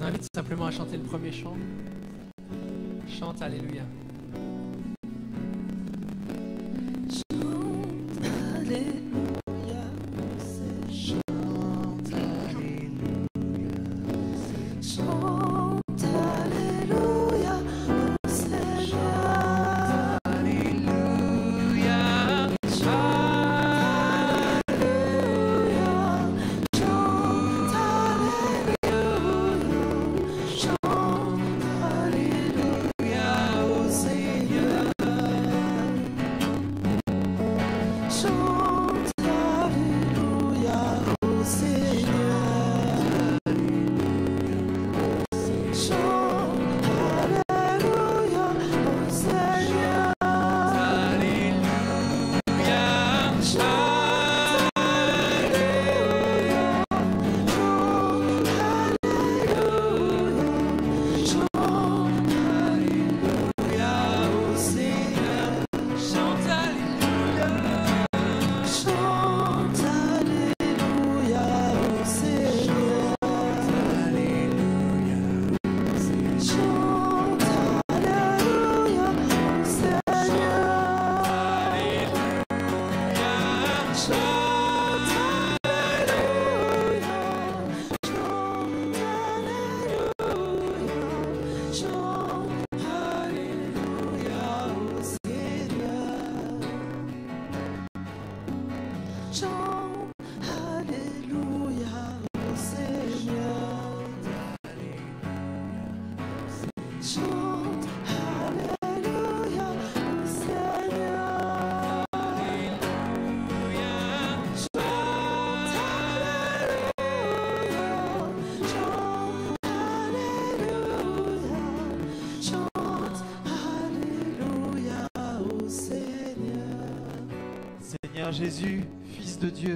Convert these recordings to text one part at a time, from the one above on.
vous invite simplement à chanter le premier chant. Chante Alléluia. Jésus, Fils de Dieu,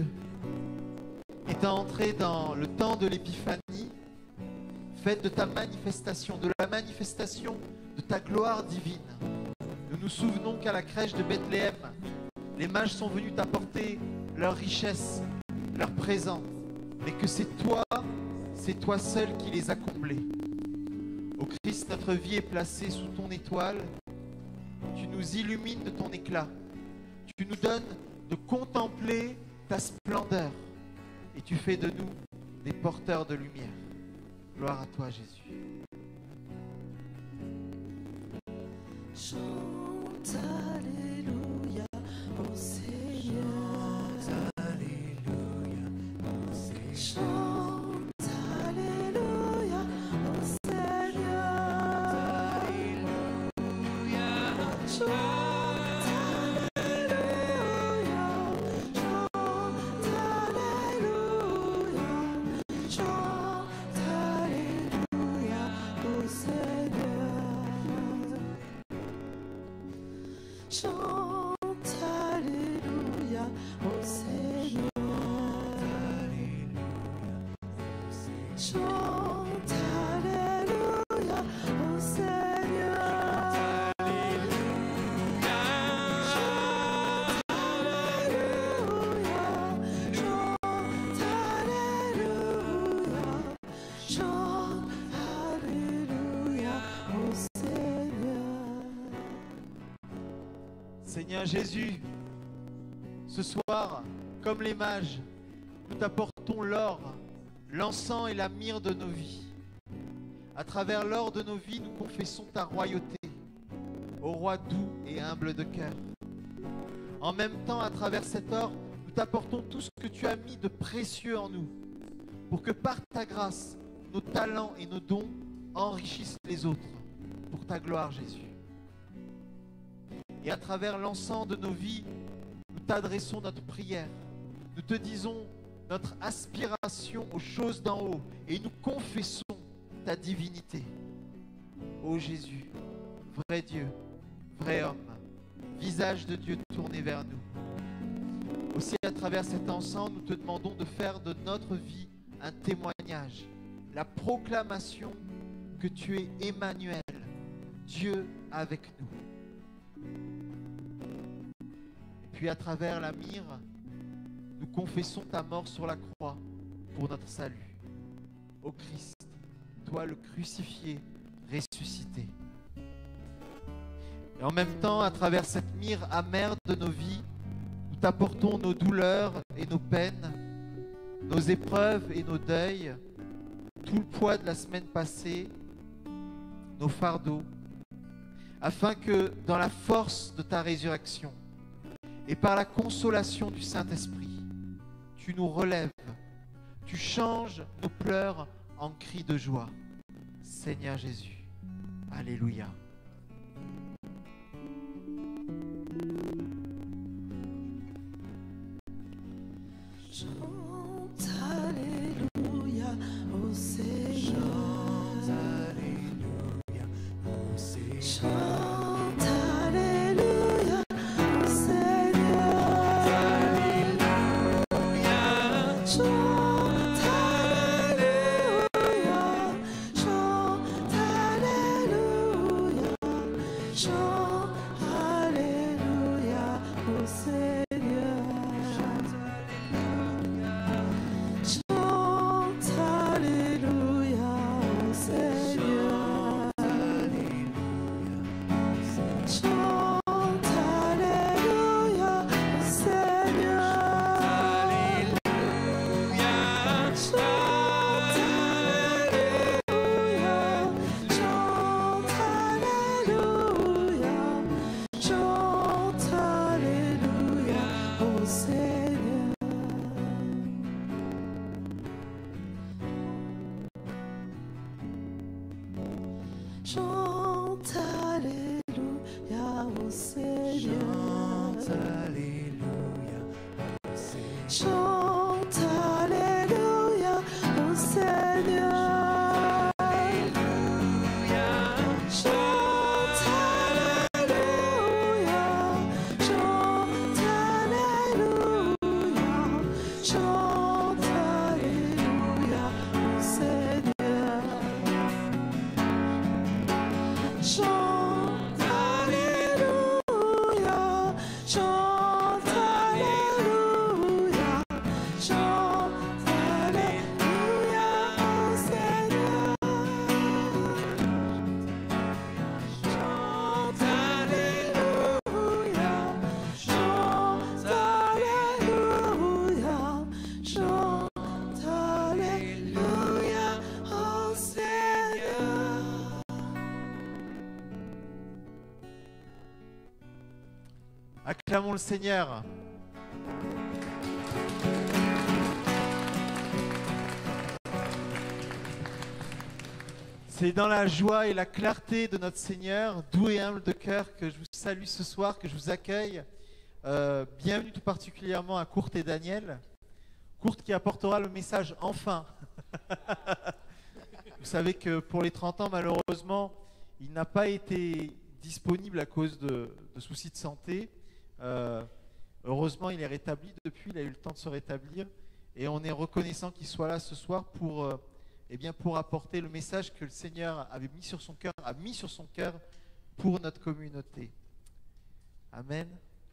étant entré dans le temps de l'épiphanie, fête de ta manifestation, de la manifestation de ta gloire divine. Nous nous souvenons qu'à la crèche de Bethléem, les mages sont venus t'apporter leur richesse, leur présent, mais que c'est toi seul qui les as comblés. Ô Christ, notre vie est placée sous ton étoile, tu nous illumines de ton éclat, tu nous donnes de contempler ta splendeur et tu fais de nous des porteurs de lumière. Gloire à toi, Jésus. Chante Alléluia au Seigneur. Alléluia au Seigneur. Chante Alléluia au Seigneur. Alléluia. Chante. Chante Alléluia au Seigneur. Chante Alléluia au Seigneur. Chante Alléluia. Chante Alléluia. Chante Alléluia au Seigneur. Seigneur Jésus, ce soir, comme les mages, nous t'apportons l'or, l'encens et la myrrhe de nos vies. À travers l'or de nos vies, nous confessons ta royauté, ô roi doux et humble de cœur. En même temps, à travers cet or, nous t'apportons tout ce que tu as mis de précieux en nous, pour que par ta grâce, nos talents et nos dons enrichissent les autres, pour ta gloire, Jésus. Et à travers l'encens de nos vies, nous t'adressons notre prière. Nous te disons notre aspiration aux choses d'en haut et nous confessons ta divinité. Ô Jésus, vrai Dieu, vrai homme, visage de Dieu tourné vers nous. Aussi à travers cet encens, nous te demandons de faire de notre vie un témoignage, la proclamation que tu es Emmanuel, Dieu avec nous. Puis à travers la myrrhe, nous confessons ta mort sur la croix pour notre salut. Ô Christ, toi le crucifié, ressuscité. Et en même temps, à travers cette mire amère de nos vies, nous t'apportons nos douleurs et nos peines, nos épreuves et nos deuils, tout le poids de la semaine passée, nos fardeaux, afin que dans la force de ta résurrection et par la consolation du Saint-Esprit, tu nous relèves, tu changes nos pleurs en cris de joie. Seigneur Jésus, alléluia. Chante Alléluia au Seigneur. Chante Alléluia au Seigneur. Chante Alléluia. Chante Alléluia. Chante Alléluia au Seigneur. Chante Alléluia au Seigneur. Chante Alléluia au Seigneur. Chante Alléluia. Chante Alléluia. Chante Alléluia au Seigneur. Chante Alléluia au Seigneur. Chante Alléluia au Seigneur. Chante Alléluia. Chante Alléluia. Chante Alléluia au Seigneur. Chante Alléluia, chante Alléluia, chante Alléluia au Seigneur. Chante Alléluia, chante Alléluia, chante Alléluia au Seigneur. Acclamons le Seigneur. C'est dans la joie et la clarté de notre Seigneur, doux et humble de cœur, que je vous salue ce soir, que je vous accueille. Bienvenue tout particulièrement à Kurt et Daniel. Kurt qui apportera le message enfin. Vous savez que pour les 30 ans, malheureusement, il n'a pas été disponible à cause de soucis de santé. Heureusement, il est rétabli depuis, il a eu le temps de se rétablir et on est reconnaissant qu'il soit là ce soir pour apporter le message que le Seigneur avait mis sur son cœur, a mis sur son cœur pour notre communauté. Amen.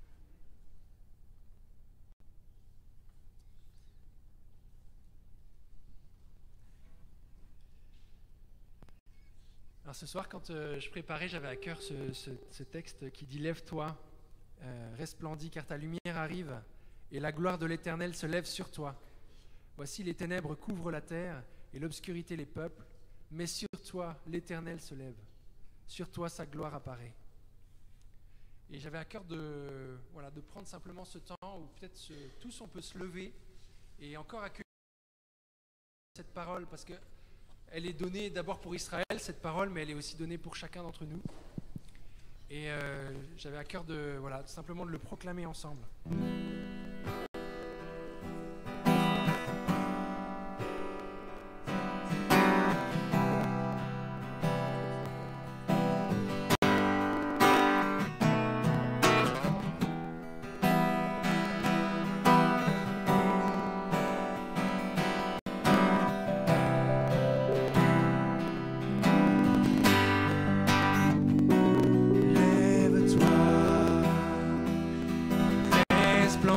Alors ce soir, quand je préparais, j'avais à cœur ce texte qui dit « Lève-toi, resplendis, car ta lumière arrive, et la gloire de l'Éternel se lève sur toi. Voici les ténèbres couvrent la terre, et l'obscurité les peuples, mais sur toi l'Éternel se lève, sur toi sa gloire apparaît. » Et j'avais à cœur de prendre simplement ce temps où peut-être tous on peut se lever et encore accueillir cette parole, parce que elle est donnée d'abord pour Israël, cette parole, mais elle est aussi donnée pour chacun d'entre nous. Et j'avais à cœur simplement de le proclamer ensemble. Lève-toi,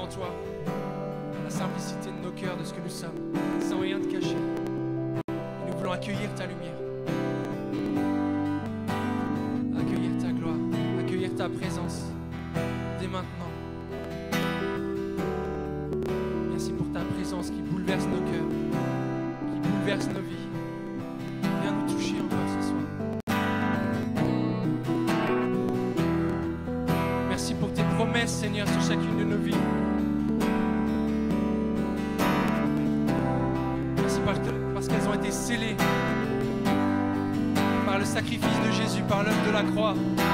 devant toi, dans la simplicité de nos cœurs, de ce que nous sommes, sans rien te cacher. Et nous voulons accueillir ta lumière, accueillir ta gloire, accueillir ta présence dès maintenant. Merci pour ta présence qui bouleverse nos cœurs, qui bouleverse nos vies. Viens nous toucher encore ce soir. Merci pour tes promesses, Seigneur, sur chacune de nos vies. Merci parce qu'elles ont été scellées par le sacrifice de Jésus, par l'œuvre de la croix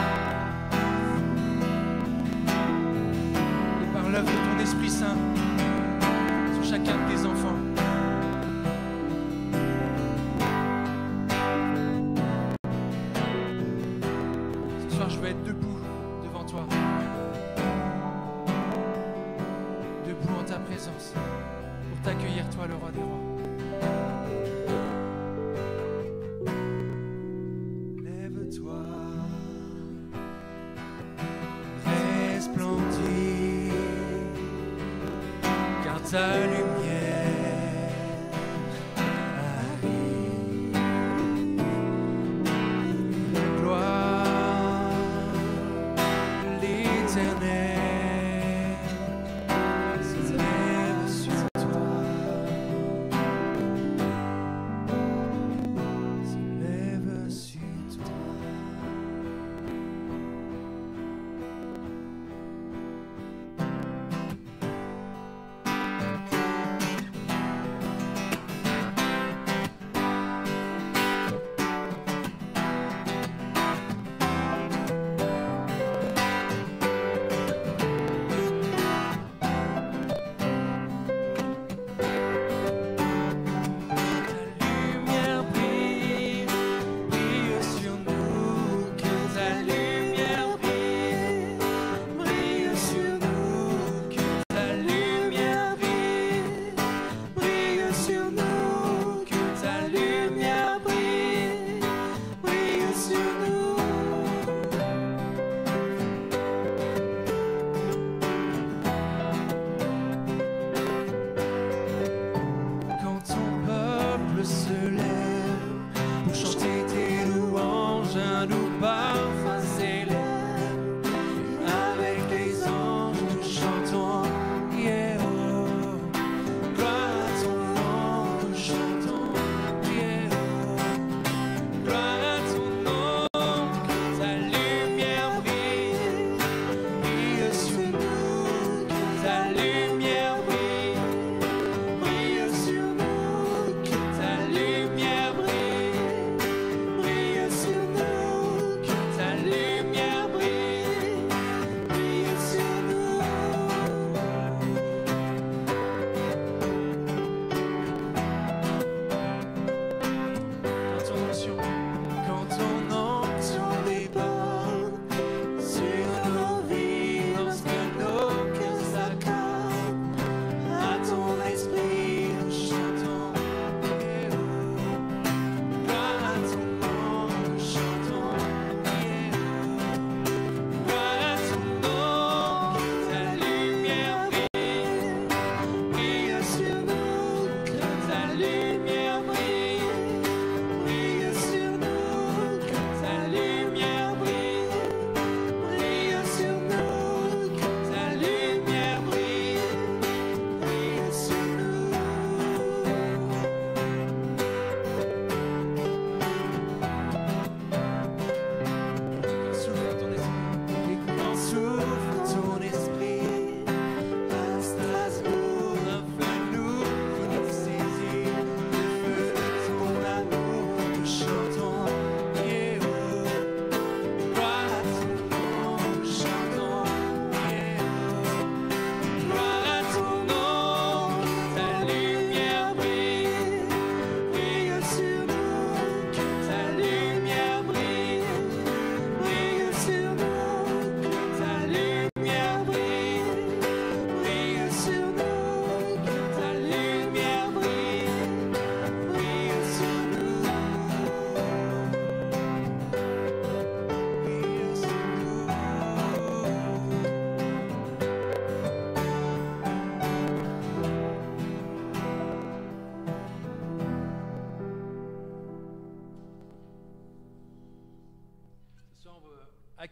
et par l'œuvre de ton Esprit Saint sur chacun de tes enfants. Ce soir, je veux être debout devant toi, debout en ta présence, pour t'accueillir, toi, le roi des rois. Lève-toi, resplendis, car ta lumière arrive. La gloire de l'Éternel se lève sur toi, se lève sur toi.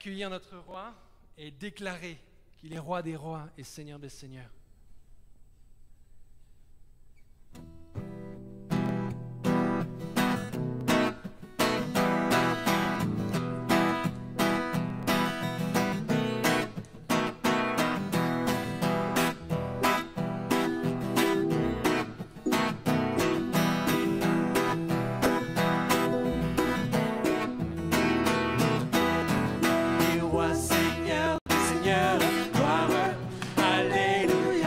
accueillir notre roi et déclarer qu'il est roi des rois et seigneur des seigneurs. Roi, Seigneur, Seigneur, gloire, Alléluia.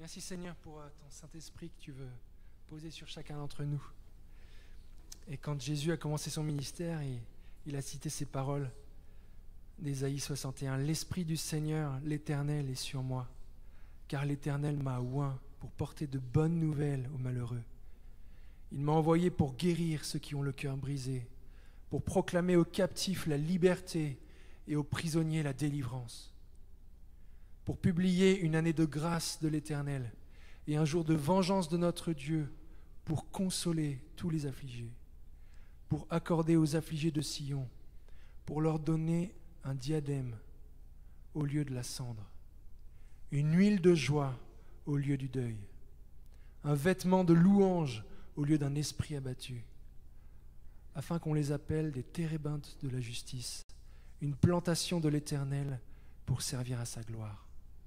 Merci Seigneur pour ton Saint-Esprit que tu veux poser sur chacun d'entre nous. Et quand Jésus a commencé son ministère, il a cité ces paroles d'Ésaïe 61. « L'Esprit du Seigneur, l'Éternel, est sur moi, car l'Éternel m'a oint pour porter de bonnes nouvelles aux malheureux. Il m'a envoyé pour guérir ceux qui ont le cœur brisé, pour proclamer aux captifs la liberté et aux prisonniers la délivrance, pour publier une année de grâce de l'Éternel et un jour de vengeance de notre Dieu, pour consoler tous les affligés, pour accorder aux affligés de Sion, pour leur donner un diadème au lieu de la cendre, une huile de joie au lieu du deuil, un vêtement de louange au lieu d'un esprit abattu, afin qu'on les appelle des térébintes de la justice, une plantation de l'Éternel pour servir à sa gloire.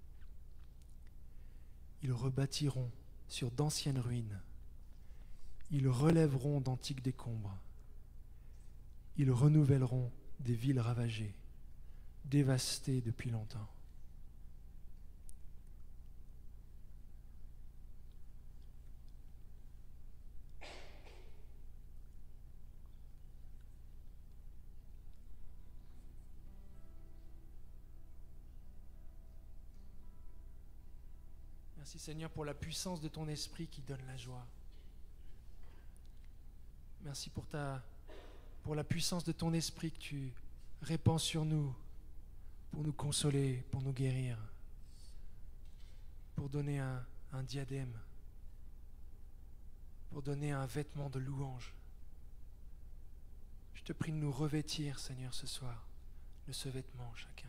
Ils rebâtiront sur d'anciennes ruines, ils relèveront d'antiques décombres, ils renouvelleront des villes ravagées, dévastées depuis longtemps. Merci Seigneur pour la puissance de ton esprit qui donne la joie. Merci pour la puissance de ton esprit que tu répands sur nous pour nous consoler, pour nous guérir, pour donner un diadème, pour donner un vêtement de louange. Je te prie de nous revêtir, Seigneur, ce soir, de ce vêtement chacun.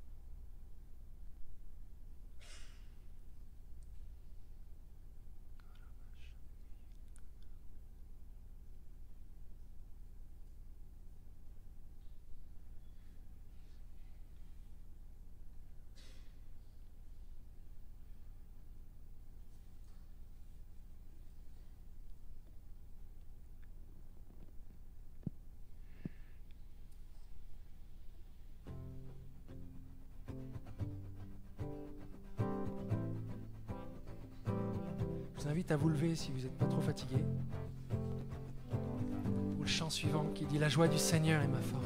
Je vous invite à vous lever si vous n'êtes pas trop fatigué. Ou le chant suivant qui dit « La joie du Seigneur est ma force ».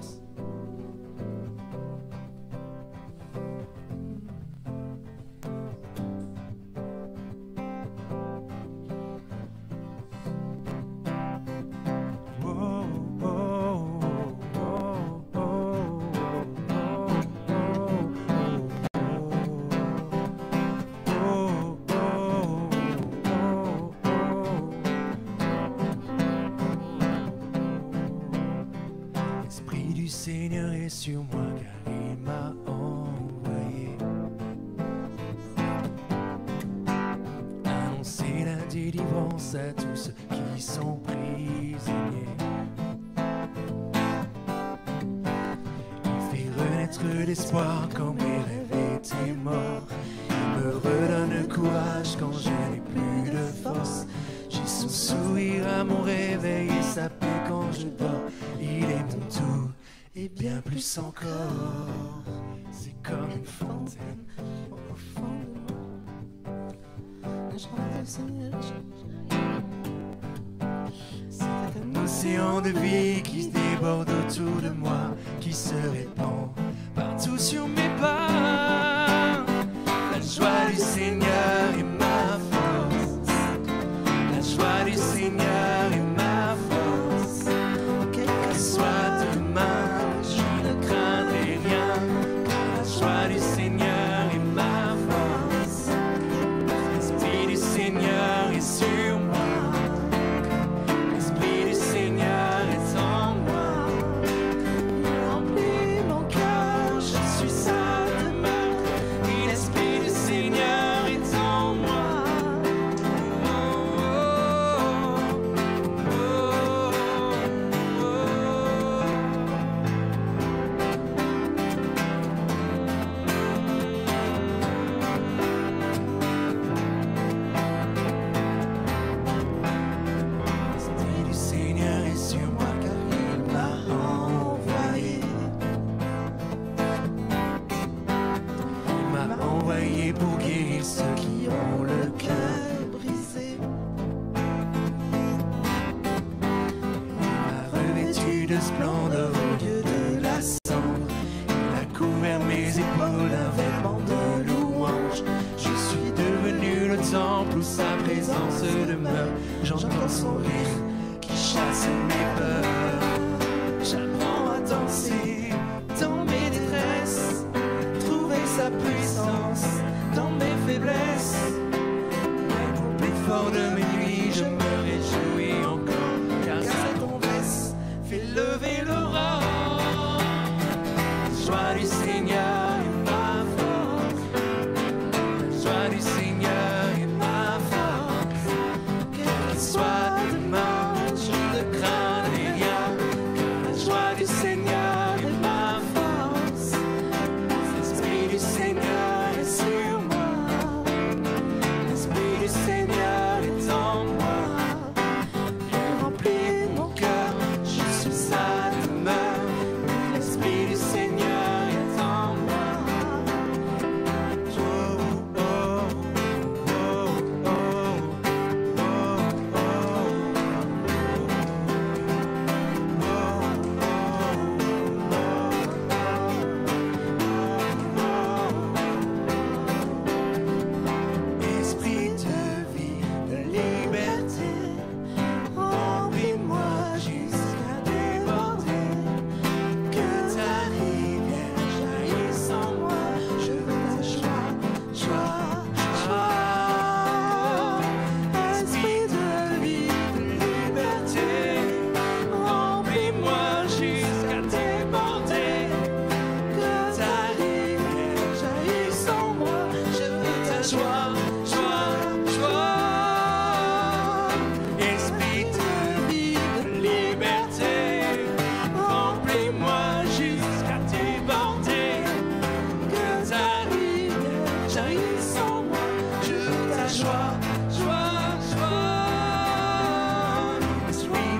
Seigneur est sur moi car il m'a envoyé annoncer la délivrance à tous ceux qui sont prisonniers. Il fait renaître l'espoir quand mes rêves étaient morts. Il me redonne le courage quand je n'ai plus de force. J'ai son sourire à mon réveil et sa paix quand je dors. Il est mon tout. Et bien plus encore, c'est comme une fontaine au fond de moi. C'est un océan de vie qui se déborde autour de moi, qui se répand partout sur mes pas. La joie du Seigneur est ma force. La joie du Seigneur est ma force. Quel que soit demain, du Seigneur est ma force. L'Esprit du Seigneur est sur moi. L'Esprit du Seigneur est en moi. Il remplit mon cœur, je suis sa demeure. Et l'Esprit du Seigneur est en moi. Oh, oh, oh, oh, pour guérir ceux qui ont le cœur d'un vêtement de louange. Je suis devenu le temple où sa présence demeure. J'entends son rire qui chasse mes peurs. J'apprends à danser dans mes détresses, trouver sa puissance dans mes faiblesses. Mais au plus fort de mes nuits, je me réjouis encore, car sa tendresse fait lever l'aurore. La joie du Seigneur est ma force. La joie du Seigneur est ma force. Quel qu'il soit demain, je ne craindrai rien, car la joie du Seigneur est ma force. L'Esprit du Seigneur est sur moi. L'Esprit du Seigneur est en moi. Il remplit mon cœur, je suis sa demeure. L'Esprit du Seigneur est en moi. Oh, oh, oh, Esprit de vie, de liberté, remplis-moi jusqu'à déborder. Que ta rivière jaillisse en moi, je veux ta joie, joie, joie. Esprit de vie, de liberté, remplis-moi jusqu'à déborder. Que ta rivière jaillisse en moi, je veux ta joie, joie, joie. Esprit de vie, de liberté, remplis-moi jusqu'à déborder. Que ta rivière jaillisse en moi, je veux ta joie, joie, joie. Esprit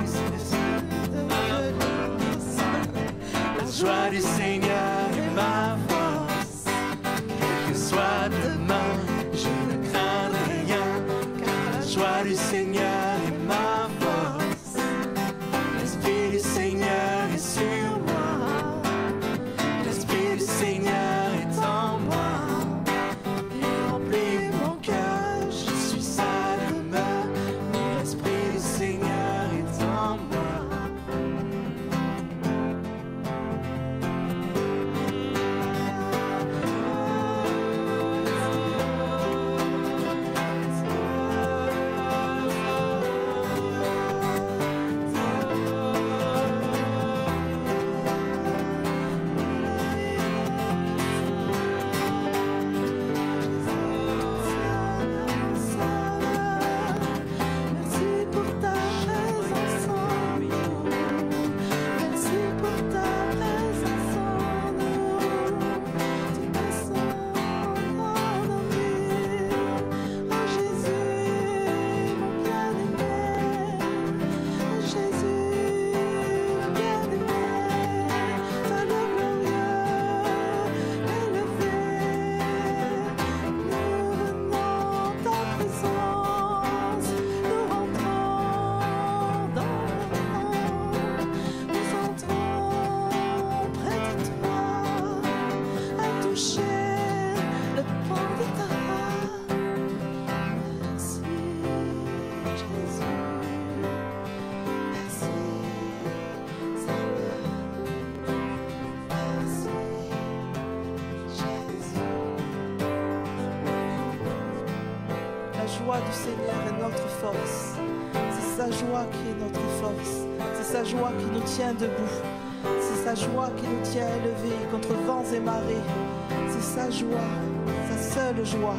la joie du Seigneur est ma force. Quel que soit demain, je ne craindrai rien, car la joie du Seigneur est ma force. L'Esprit du Seigneur est sur moi. L'Esprit du Seigneur est en moi. Il remplit mon cœur, je suis sa demeure. L'Esprit du Seigneur est en moi. Merci pour ta présence en nous. Merci pour ta présence en nous. Tu descends dans nos vies. Oh Jésus, mon bien-aimé. Oh Jésus, mon bien-aimé. Ta gloire glorieux, élevé. Nous venons ta présence, nous rentrons dans nous entrons près de toi, à toucher le pan de ta main. Merci Jésus, merci Seigneur, merci Jésus. La joie du Seigneur est notre force. C'est sa joie qui est notre force. C'est sa joie qui nous tient debout. C'est sa joie qui nous tient élevés contre vents et marées. C'est sa joie, sa seule joie.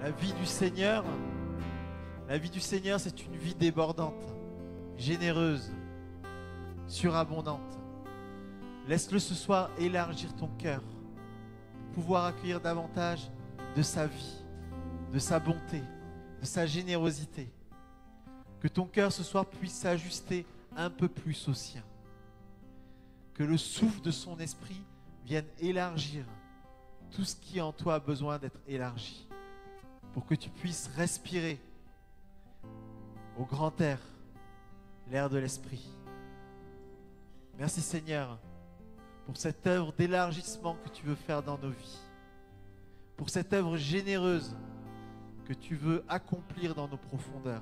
La vie du Seigneur, c'est une vie débordante, généreuse, surabondante. Laisse-le ce soir élargir ton cœur, pouvoir accueillir davantage de sa vie, de sa bonté, de sa générosité. Que ton cœur ce soir puisse s'ajuster un peu plus au sien. Que le souffle de son esprit vienne élargir tout ce qui en toi a besoin d'être élargi, pour que tu puisses respirer au grand air, l'air de l'esprit. Merci Seigneur pour cette œuvre d'élargissement que tu veux faire dans nos vies, pour cette œuvre généreuse que tu veux accomplir dans nos profondeurs.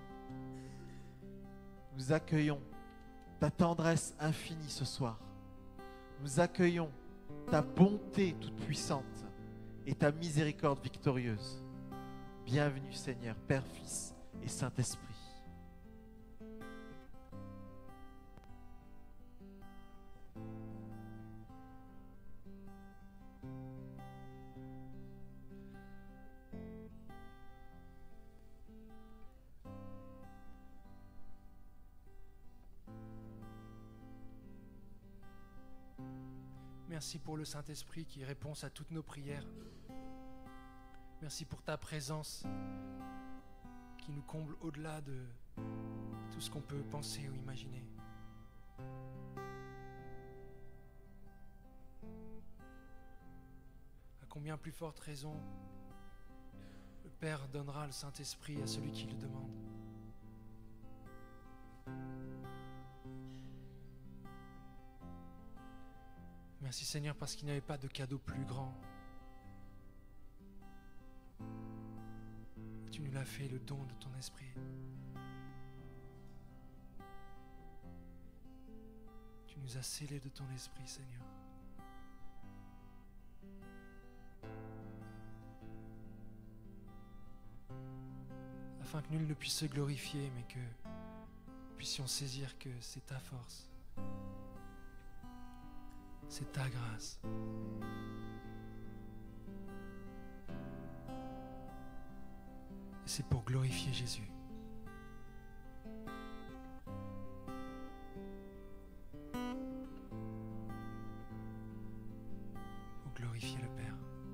Nous accueillons ta tendresse infinie ce soir. Nous accueillons ta bonté toute puissante et ta miséricorde victorieuse. Bienvenue Seigneur, Père, Fils et Saint-Esprit. Merci pour le Saint-Esprit qui répond à toutes nos prières. Merci pour ta présence qui nous comble au-delà de tout ce qu'on peut penser ou imaginer. À combien plus forte raison le Père donnera le Saint-Esprit à celui qui le demande. Merci Seigneur parce qu'il n'y avait pas de cadeau plus grand. Tu nous l'as fait, le don de ton esprit. Tu nous as scellés de ton esprit, Seigneur. Afin que nul ne puisse se glorifier, mais que nous puissions saisir que c'est ta force. C'est ta grâce. Et c'est pour glorifier Jésus. Pour glorifier le Père.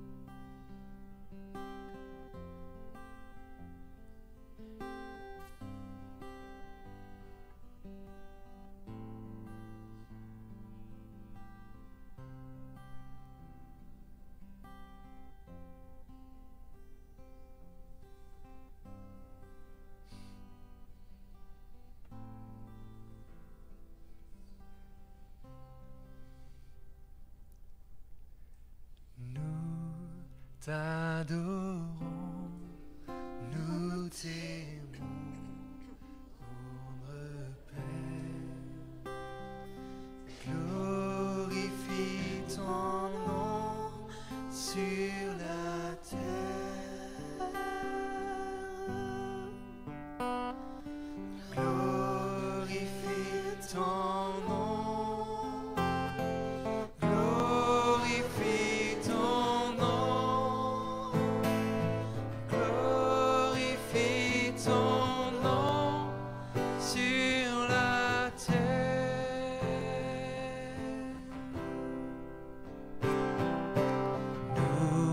T'adorons, nous t'aimons, tendre Père. Glorifie ton nom sur la terre. Glorifie ton nom. Glorifie ton nom. Glorifie ton nom sur la terre. Nous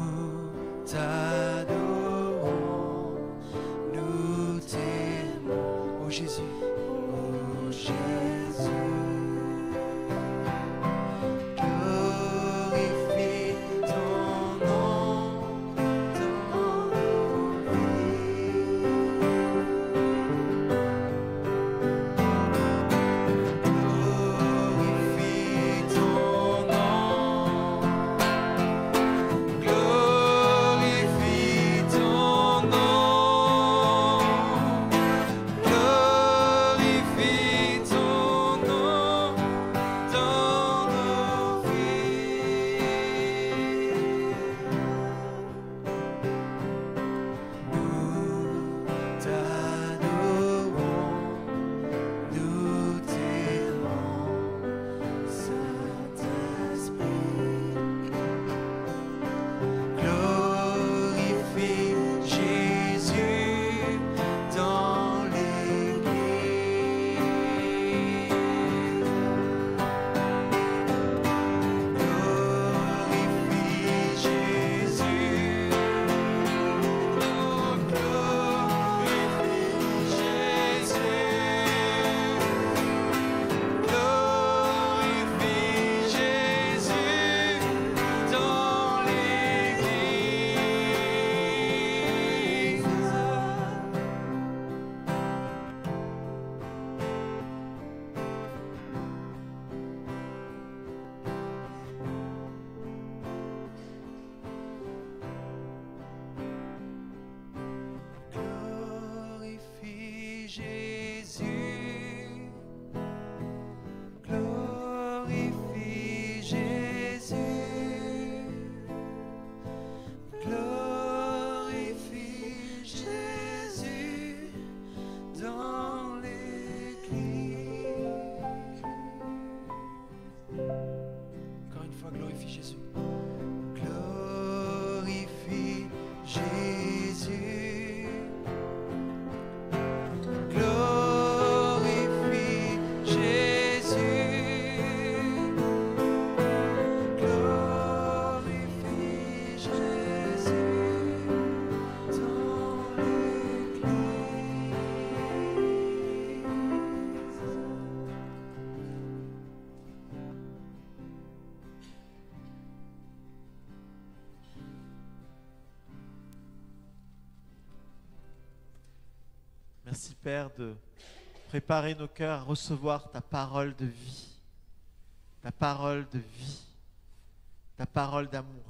Merci Père de préparer nos cœurs à recevoir ta parole de vie, ta parole de vie, ta parole d'amour,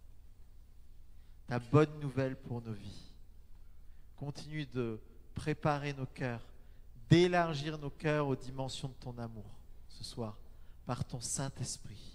ta bonne nouvelle pour nos vies. Continue de préparer nos cœurs, d'élargir nos cœurs aux dimensions de ton amour ce soir, par ton Saint-Esprit.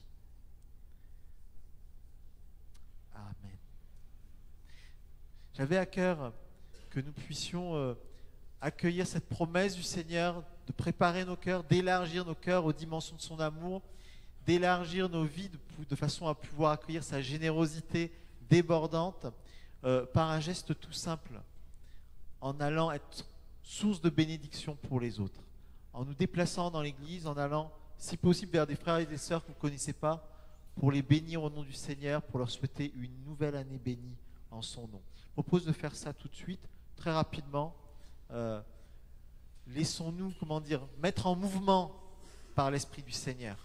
Amen. J'avais à cœur que nous puissions accueillir cette promesse du Seigneur de préparer nos cœurs, d'élargir nos cœurs aux dimensions de son amour, d'élargir nos vies de façon à pouvoir accueillir sa générosité débordante par un geste tout simple, en allant être source de bénédiction pour les autres, en nous déplaçant dans l'église, en allant, si possible, vers des frères et des sœurs que vous ne connaissez pas, pour les bénir au nom du Seigneur, pour leur souhaiter une nouvelle année bénie en son nom. Je propose de faire ça tout de suite, très rapidement. Laissons-nous, mettre en mouvement par l'Esprit du Seigneur.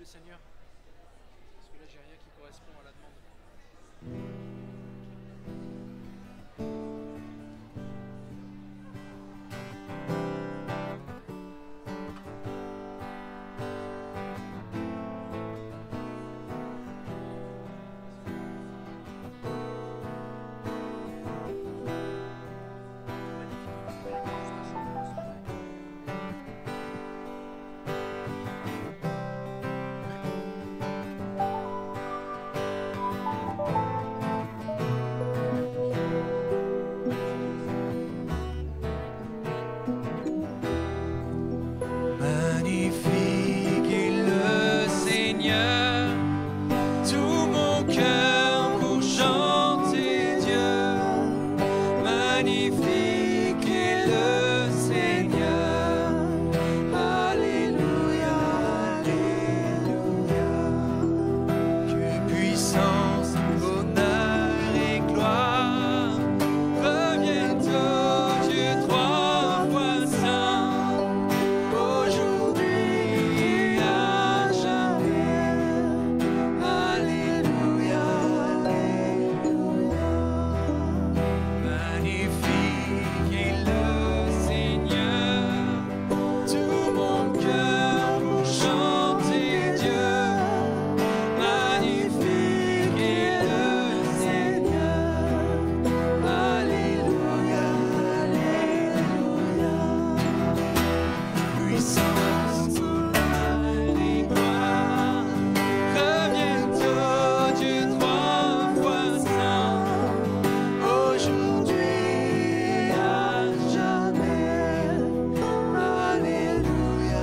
le Seigneur. Parce que là, j'ai rien qui correspond à la demande. Magnifique est le Seigneur, tout mon cœur pour chanter Dieu. Magnifique est le Seigneur, Alléluia, Alléluia. Que puissance, honneur et gloire reviennent au Dieu trois fois saint, aujourd'hui et à jamais. Alléluia, Alléluia. Magnifique est le Seigneur, tout mon cœur pour chanter Dieu. Magnifique est le Seigneur, Alléluia, Alléluia. Puissance, honneur et gloire reviennent au Dieu trois fois saint, aujourd'hui et à jamais. Alléluia,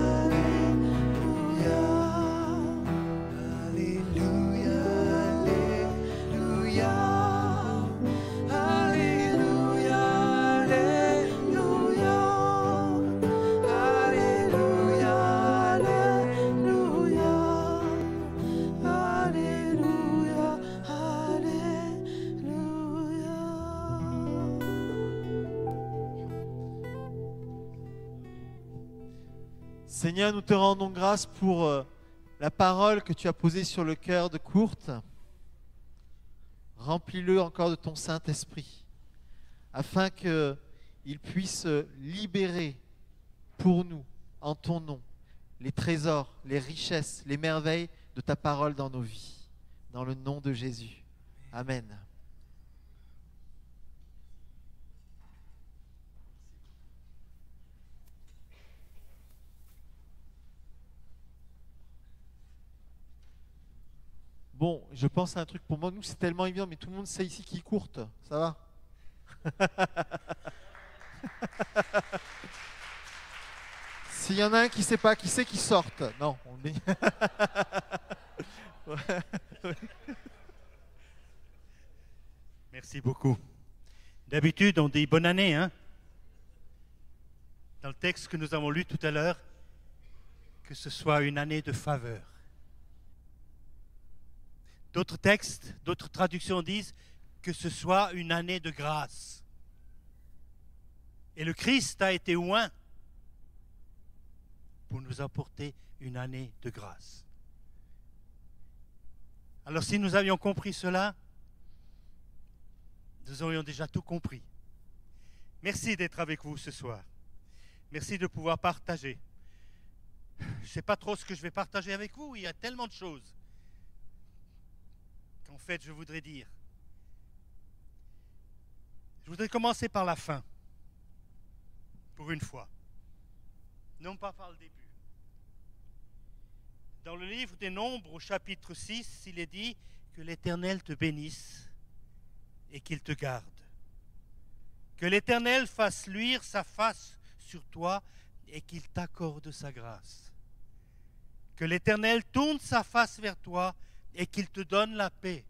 Alléluia. Alléluia, Alléluia. Alléluia, Alléluia. Alléluia, Seigneur, nous te rendons grâce pour la parole que tu as posée sur le cœur de Kurt. Remplis-le encore de ton Saint-Esprit, afin qu'il puisse libérer pour nous, en ton nom, les trésors, les richesses, les merveilles de ta parole dans nos vies. Dans le nom de Jésus. Amen. Bon, je pense à un truc pour moi. Nous, c'est tellement évident, mais tout le monde sait ici qui courte. Ça va? S'il y en a un qui ne sait pas, qui sait qui sorte? Non, on le dit. Ouais. Merci beaucoup. D'habitude, on dit bonne année, hein? Dans le texte que nous avons lu tout à l'heure, que ce soit une année de faveur. D'autres textes, d'autres traductions disent que ce soit une année de grâce. Et le Christ a été oint pour nous apporter une année de grâce. Alors si nous avions compris cela, nous aurions déjà tout compris. Merci d'être avec vous ce soir. Merci de pouvoir partager. Je ne sais pas trop ce que je vais partager avec vous, il y a tellement de choses qu'en fait je voudrais dire. Je voudrais commencer par la fin, pour une fois, non pas par le début. Dans le livre des Nombres, au chapitre 6, il est dit que l'Éternel te bénisse et qu'il te garde. Que l'Éternel fasse luire sa face sur toi et qu'il t'accorde sa grâce. Que l'Éternel tourne sa face vers toi et qu'il te donne la paix.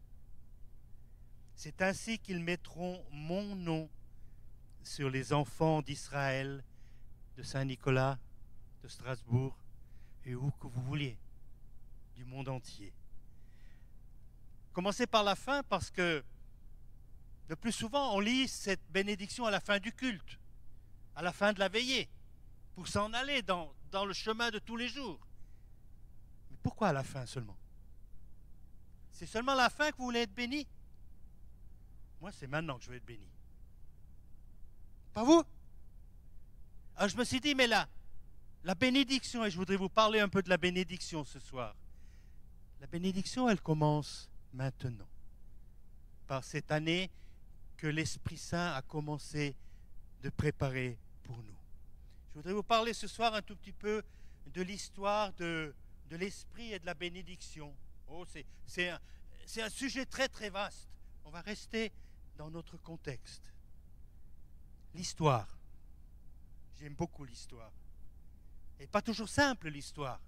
C'est ainsi qu'ils mettront mon nom sur les enfants d'Israël, de Saint-Nicolas, de Strasbourg, et où que vous vouliez, du monde entier. Commencez par la fin parce que le plus souvent on lit cette bénédiction à la fin du culte, à la fin de la veillée, pour s'en aller dans le chemin de tous les jours. Pourquoi à la fin seulement? C'est seulement à la fin que vous voulez être béni? Moi, c'est maintenant que je veux être béni. Pas vous? Alors je me suis dit, mais là, la bénédiction, et je voudrais vous parler un peu de la bénédiction ce soir. La bénédiction, elle commence maintenant. Par cette année que l'Esprit Saint a commencé de préparer pour nous. Je voudrais vous parler ce soir un tout petit peu de l'histoire de l'Esprit et de la bénédiction. Oh, c'est un sujet très très vaste. On va rester dans notre contexte. L'histoire. J'aime beaucoup l'histoire. Et pas toujours simple l'histoire.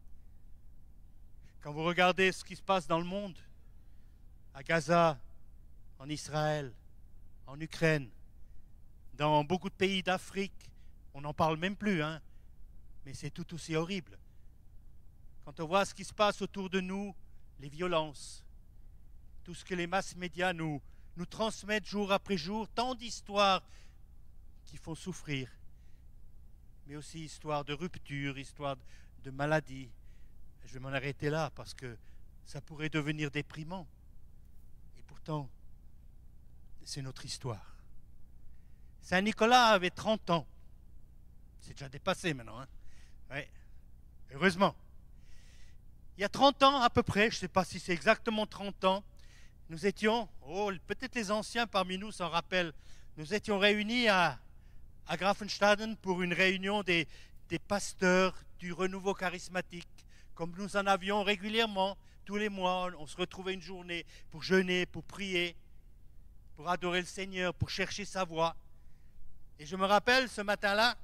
Quand vous regardez ce qui se passe dans le monde, à Gaza, en Israël, en Ukraine, dans beaucoup de pays d'Afrique, on n'en parle même plus, hein, mais c'est tout aussi horrible. Quand on voit ce qui se passe autour de nous, les violences, tout ce que les masses médias nous transmettent jour après jour, tant d'histoires qui font souffrir, mais aussi histoire de rupture, histoire de maladie. Je vais m'en arrêter là parce que ça pourrait devenir déprimant. Et pourtant, c'est notre histoire. Saint Nicolas avait 30 ans. C'est déjà dépassé maintenant. Hein? Ouais. Heureusement. Il y a 30 ans à peu près, je ne sais pas si c'est exactement 30 ans, nous étions, peut-être les anciens parmi nous s'en rappellent, nous étions réunis à Grafenstaden pour une réunion des pasteurs du renouveau charismatique. Comme nous en avions régulièrement, tous les mois, on se retrouvait une journée pour jeûner, pour prier, pour adorer le Seigneur, pour chercher sa voix. Et je me rappelle, ce matin-là,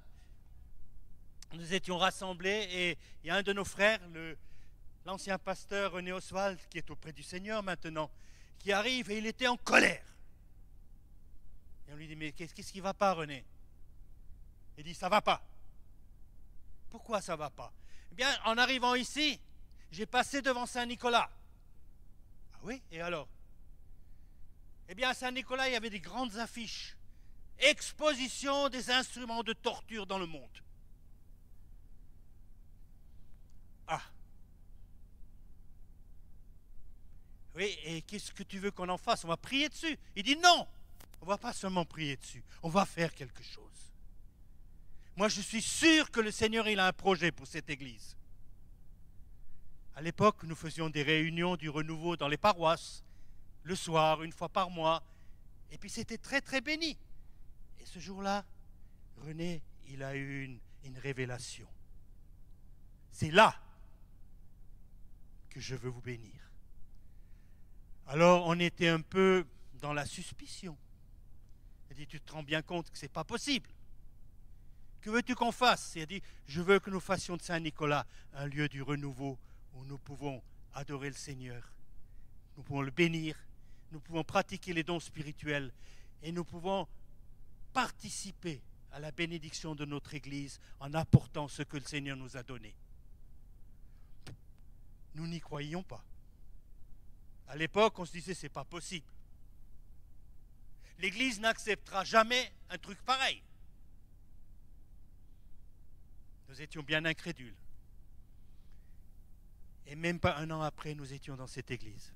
nous étions rassemblés et il y a un de nos frères, l'ancien pasteur René Oswald, qui est auprès du Seigneur maintenant, qui arrive et il était en colère. Et on lui dit, mais qu'est-ce qui ne va pas, René? Il dit, ça ne va pas. Pourquoi ça ne va pas? Eh bien, en arrivant ici, j'ai passé devant Saint-Nicolas. Ah oui? Et alors? Eh bien, à Saint-Nicolas, il y avait des grandes affiches. Exposition des instruments de torture dans le monde. Ah. Oui, et qu'est-ce que tu veux qu'on en fasse? On va prier dessus. Il dit non, on ne va pas seulement prier dessus, on va faire quelque chose. Moi, je suis sûr que le Seigneur, il a un projet pour cette église. À l'époque, nous faisions des réunions du renouveau dans les paroisses, le soir, une fois par mois, et puis c'était très, très béni. Et ce jour-là, René, il a eu une révélation. C'est là que je veux vous bénir. Alors, on était un peu dans la suspicion. Il a dit, tu te rends bien compte que ce n'est pas possible. Que veux-tu qu'on fasse? Il a dit, je veux que nous fassions de Saint-Nicolas un lieu du renouveau où nous pouvons adorer le Seigneur. Nous pouvons le bénir, nous pouvons pratiquer les dons spirituels et nous pouvons participer à la bénédiction de notre Église en apportant ce que le Seigneur nous a donné. Nous n'y croyions pas. À l'époque, on se disait, c'est pas possible. L'Église n'acceptera jamais un truc pareil. Nous étions bien incrédules. Et même pas un an après, nous étions dans cette Église.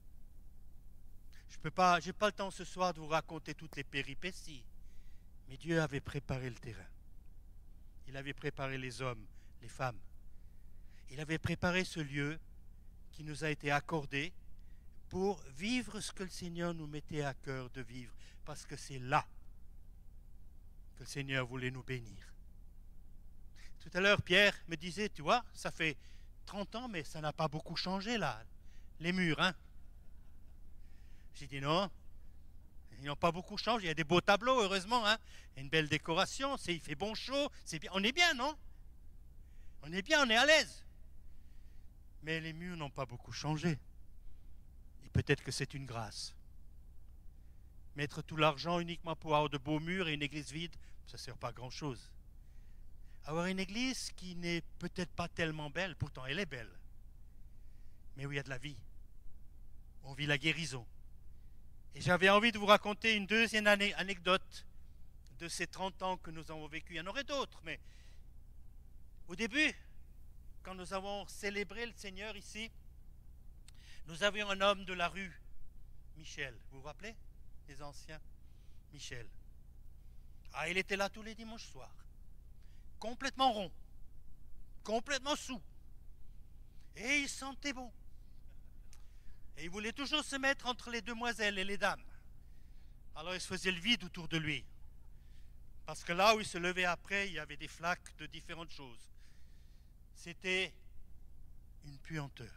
Je n'ai pas le temps ce soir de vous raconter toutes les péripéties, mais Dieu avait préparé le terrain. Il avait préparé les hommes, les femmes. Il avait préparé ce lieu qui nous a été accordé pour vivre ce que le Seigneur nous mettait à cœur de vivre, parce que c'est là que le Seigneur voulait nous bénir. Tout à l'heure, Pierre me disait, tu vois, ça fait 30 ans, mais ça n'a pas beaucoup changé là, les murs, hein. J'ai dit non, ils n'ont pas beaucoup changé, il y a des beaux tableaux, heureusement, hein. Il y a une belle décoration, il fait bon chaud, c'est bien. On est bien, non? On est bien, on est à l'aise. Mais les murs n'ont pas beaucoup changé. Et peut-être que c'est une grâce. Mettre tout l'argent uniquement pour avoir de beaux murs et une église vide, ça ne sert pas à grand-chose. Avoir une église qui n'est peut-être pas tellement belle, pourtant elle est belle, mais où il y a de la vie. On vit la guérison. Et j'avais envie de vous raconter une deuxième anecdote de ces 30 ans que nous avons vécu. Il y en aurait d'autres, mais au début, quand nous avons célébré le Seigneur ici, nous avions un homme de la rue, Michel. Vous vous rappelez, les anciens? Michel. Ah, il était là tous les dimanches soirs, complètement rond, complètement saoul. Et il sentait bon. Et il voulait toujours se mettre entre les demoiselles et les dames. Alors il se faisait le vide autour de lui. Parce que là où il se levait après, il y avait des flaques de différentes choses. C'était une puanteur.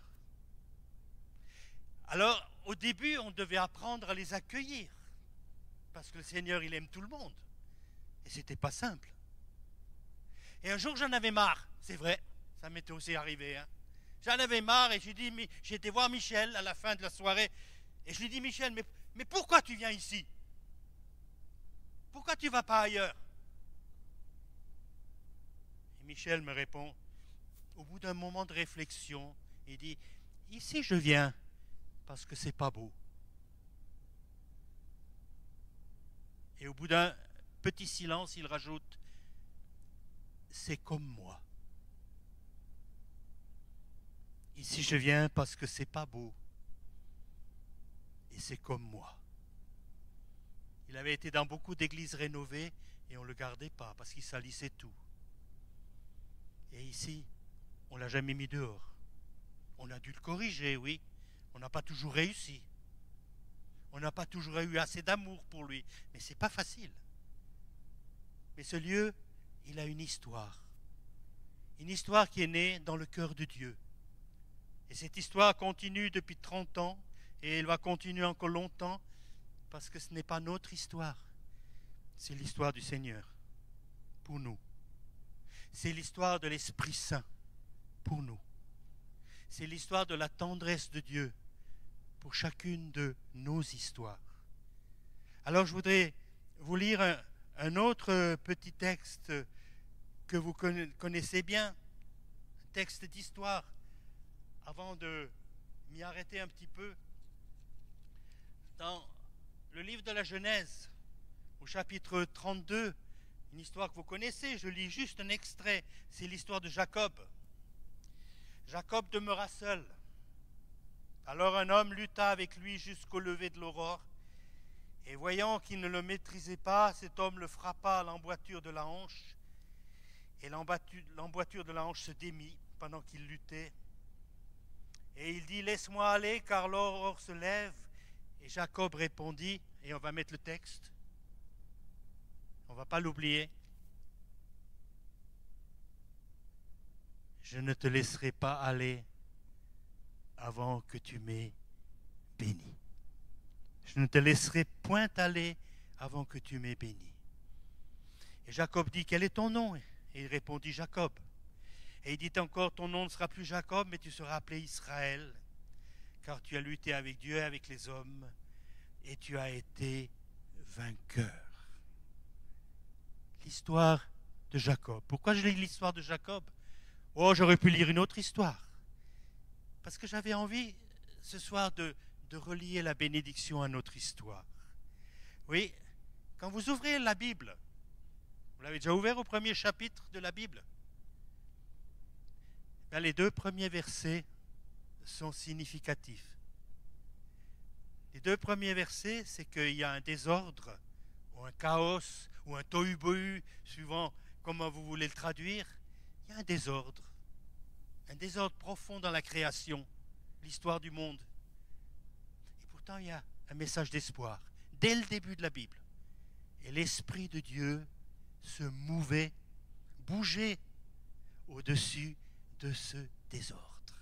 Alors, au début, on devait apprendre à les accueillir. Parce que le Seigneur, il aime tout le monde. Et c'était pas simple. Et un jour, j'en avais marre. C'est vrai, ça m'était aussi arrivé. Hein. J'en avais marre et j'ai été voir Michel à la fin de la soirée. Et je lui dis, Michel, mais pourquoi tu viens ici? Pourquoi tu ne vas pas ailleurs? Et Michel me répond, au bout d'un moment de réflexion, il dit, ici je viens parce que c'est pas beau. Et au bout d'un petit silence, il rajoute, c'est comme moi. Ici je viens parce que c'est pas beau. Et c'est comme moi. Il avait été dans beaucoup d'églises rénovées et on ne le gardait pas parce qu'il salissait tout. Et ici, on ne l'a jamais mis dehors. On a dû le corriger, oui. On n'a pas toujours réussi. On n'a pas toujours eu assez d'amour pour lui. Mais ce n'est pas facile. Mais ce lieu, il a une histoire. Une histoire qui est née dans le cœur de Dieu. Et cette histoire continue depuis 30 ans et elle va continuer encore longtemps parce que ce n'est pas notre histoire. C'est l'histoire du Seigneur pour nous. C'est l'histoire de l'Esprit Saint pour nous. C'est l'histoire de la tendresse de Dieu pour chacune de nos histoires. Alors je voudrais vous lire un autre petit texte que vous connaissez bien, un texte d'histoire, avant de m'y arrêter un petit peu. Dans le livre de la Genèse, au chapitre 32, une histoire que vous connaissez, je lis juste un extrait, c'est l'histoire de Jacob. Jacob demeura seul. Alors un homme lutta avec lui jusqu'au lever de l'aurore, et voyant qu'il ne le maîtrisait pas, cet homme le frappa à l'emboîture de la hanche, et l'emboîture de la hanche se démit pendant qu'il luttait. Et il dit, laisse-moi aller, car l'aurore se lève. Et Jacob répondit, et on va mettre le texte, on ne va pas l'oublier. Je ne te laisserai pas aller avant que tu m'aies béni. Je ne te laisserai point aller avant que tu m'aies béni. Et Jacob dit, quel est ton nom? Et il répondit, Jacob. Et il dit encore, ton nom ne sera plus Jacob, mais tu seras appelé Israël, car tu as lutté avec Dieu et avec les hommes, et tu as été vainqueur. L'histoire de Jacob. Pourquoi je lis l'histoire de Jacob? Oh, j'aurais pu lire une autre histoire. Parce que j'avais envie, ce soir, de relier la bénédiction à notre histoire. Oui, quand vous ouvrez la Bible, vous l'avez déjà ouvert au premier chapitre de la Bible, bien, les 2 premiers versets sont significatifs. Les 2 premiers versets, c'est qu'il y a un désordre, ou un chaos, ou un tohu-bohu, suivant comment vous voulez le traduire. Il y a un désordre profond dans la création, l'histoire du monde. Et pourtant, il y a un message d'espoir, dès le début de la Bible. Et l'Esprit de Dieu se mouvait, bougeait au-dessus de ce désordre.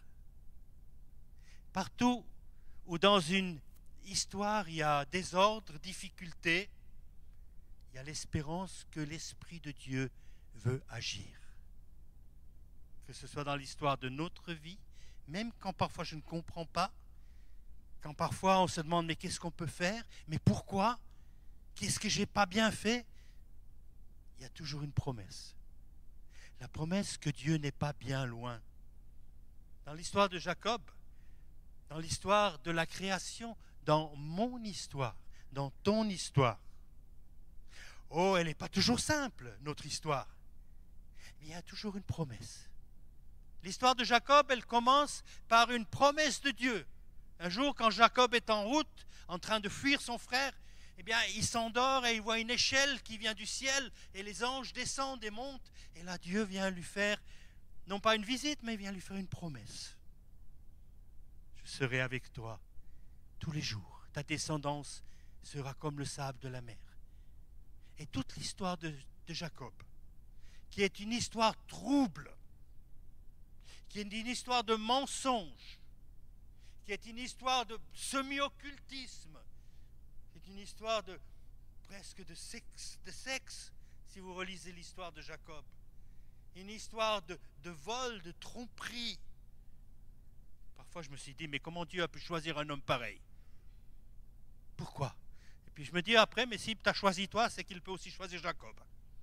Partout où dans une histoire il y a désordre, difficulté, il y a l'espérance que l'Esprit de Dieu veut agir. Que ce soit dans l'histoire de notre vie, même quand parfois je ne comprends pas, quand parfois on se demande mais qu'est-ce qu'on peut faire, mais pourquoi, qu'est-ce que j'ai pas bien fait, il y a toujours une promesse. La promesse que Dieu n'est pas bien loin. Dans l'histoire de Jacob, dans l'histoire de la création, dans mon histoire, dans ton histoire. Oh, elle n'est pas toujours simple, notre histoire. Mais il y a toujours une promesse. L'histoire de Jacob, elle commence par une promesse de Dieu. Un jour, quand Jacob est en route, en train de fuir son frère, eh bien, il s'endort et il voit une échelle qui vient du ciel et les anges descendent et montent. Et là, Dieu vient lui faire, non pas une visite, mais il vient lui faire une promesse. Je serai avec toi tous les jours. Ta descendance sera comme le sable de la mer. Et toute l'histoire de Jacob, qui est une histoire trouble, qui est une histoire de mensonge, qui est une histoire de semi-occultisme, qui est une histoire de presque de sexe, si vous relisez l'histoire de Jacob. Une histoire de vol, de tromperie. Parfois je me suis dit, mais comment Dieu a pu choisir un homme pareil? Pourquoi? Et puis je me dis après, mais si tu as choisi toi, c'est qu'il peut aussi choisir Jacob.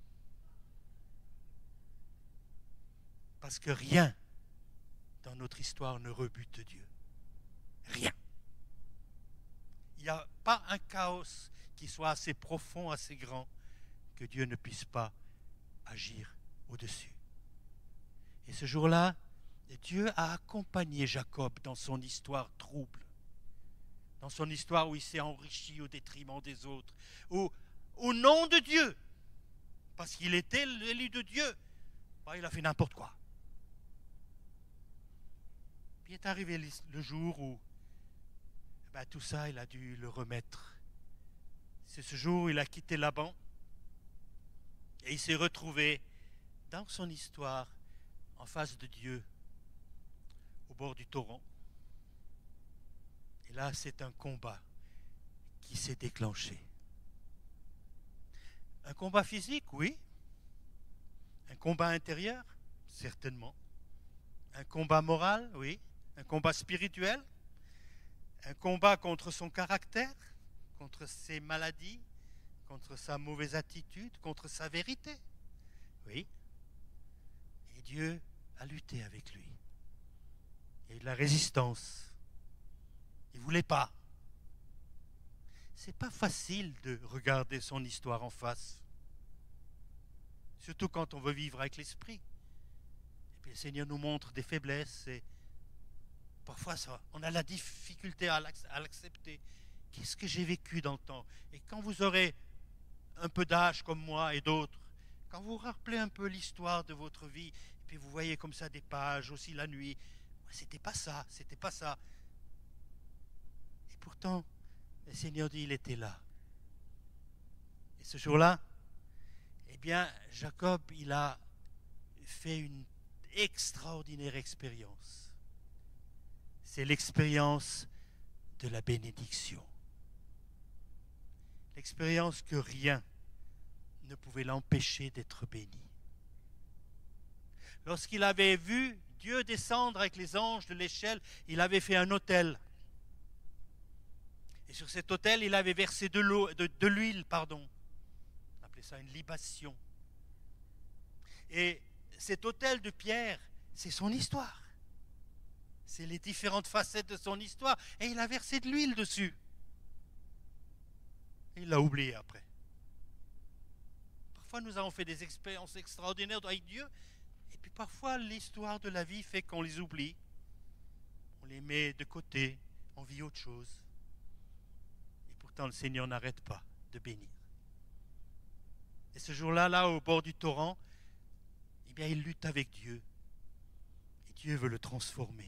Parce que rien dans notre histoire ne rebute Dieu. Rien. Il n'y a pas un chaos qui soit assez profond, assez grand, que Dieu ne puisse pas agir au-dessus. Et ce jour-là, Dieu a accompagné Jacob dans son histoire trouble, dans son histoire où il s'est enrichi au détriment des autres, au nom de Dieu, parce qu'il était l'élu de Dieu. Ben, il a fait n'importe quoi. Puis est arrivé le jour où tout ça, il a dû le remettre. C'est ce jour où il a quitté Laban et il s'est retrouvé dans son histoire en face de Dieu au bord du torrent. Et là, c'est un combat qui s'est déclenché. Un combat physique, oui. Un combat intérieur, certainement. Un combat moral, oui. Un combat spirituel. Un combat contre son caractère, contre ses maladies, contre sa mauvaise attitude, contre sa vérité. Oui. Et Dieu a lutté avec lui. Il y a eu de la résistance. Il ne voulait pas. C'est pas facile de regarder son histoire en face. Surtout quand on veut vivre avec l'esprit. Et puis le Seigneur nous montre des faiblesses et parfois on a la difficulté à l'accepter. Qu'est-ce que j'ai vécu dans le temps? Et quand vous aurez un peu d'âge comme moi et d'autres, quand vous vous rappelez un peu l'histoire de votre vie, et puis vous voyez comme ça des pages aussi la nuit, c'était pas ça, c'était pas ça. Et pourtant, le Seigneur dit, il était là. Et ce jour-là, eh bien, Jacob, il a fait une extraordinaire expérience. C'est l'expérience de la bénédiction. L'expérience que rien ne pouvait l'empêcher d'être béni. Lorsqu'il avait vu Dieu descendre avec les anges de l'échelle, il avait fait un autel. Et sur cet autel, il avait versé de l'huile, On appelait ça une libation. Et cet autel de pierre, c'est son histoire. C'est les différentes facettes de son histoire. Et il a versé de l'huile dessus. Et il l'a oublié après. Parfois, nous avons fait des expériences extraordinaires avec Dieu. Et puis parfois, l'histoire de la vie fait qu'on les oublie. On les met de côté. On vit autre chose. Et pourtant, le Seigneur n'arrête pas de bénir. Et ce jour-là, là, au bord du torrent, eh bien, il lutte avec Dieu. Et Dieu veut le transformer.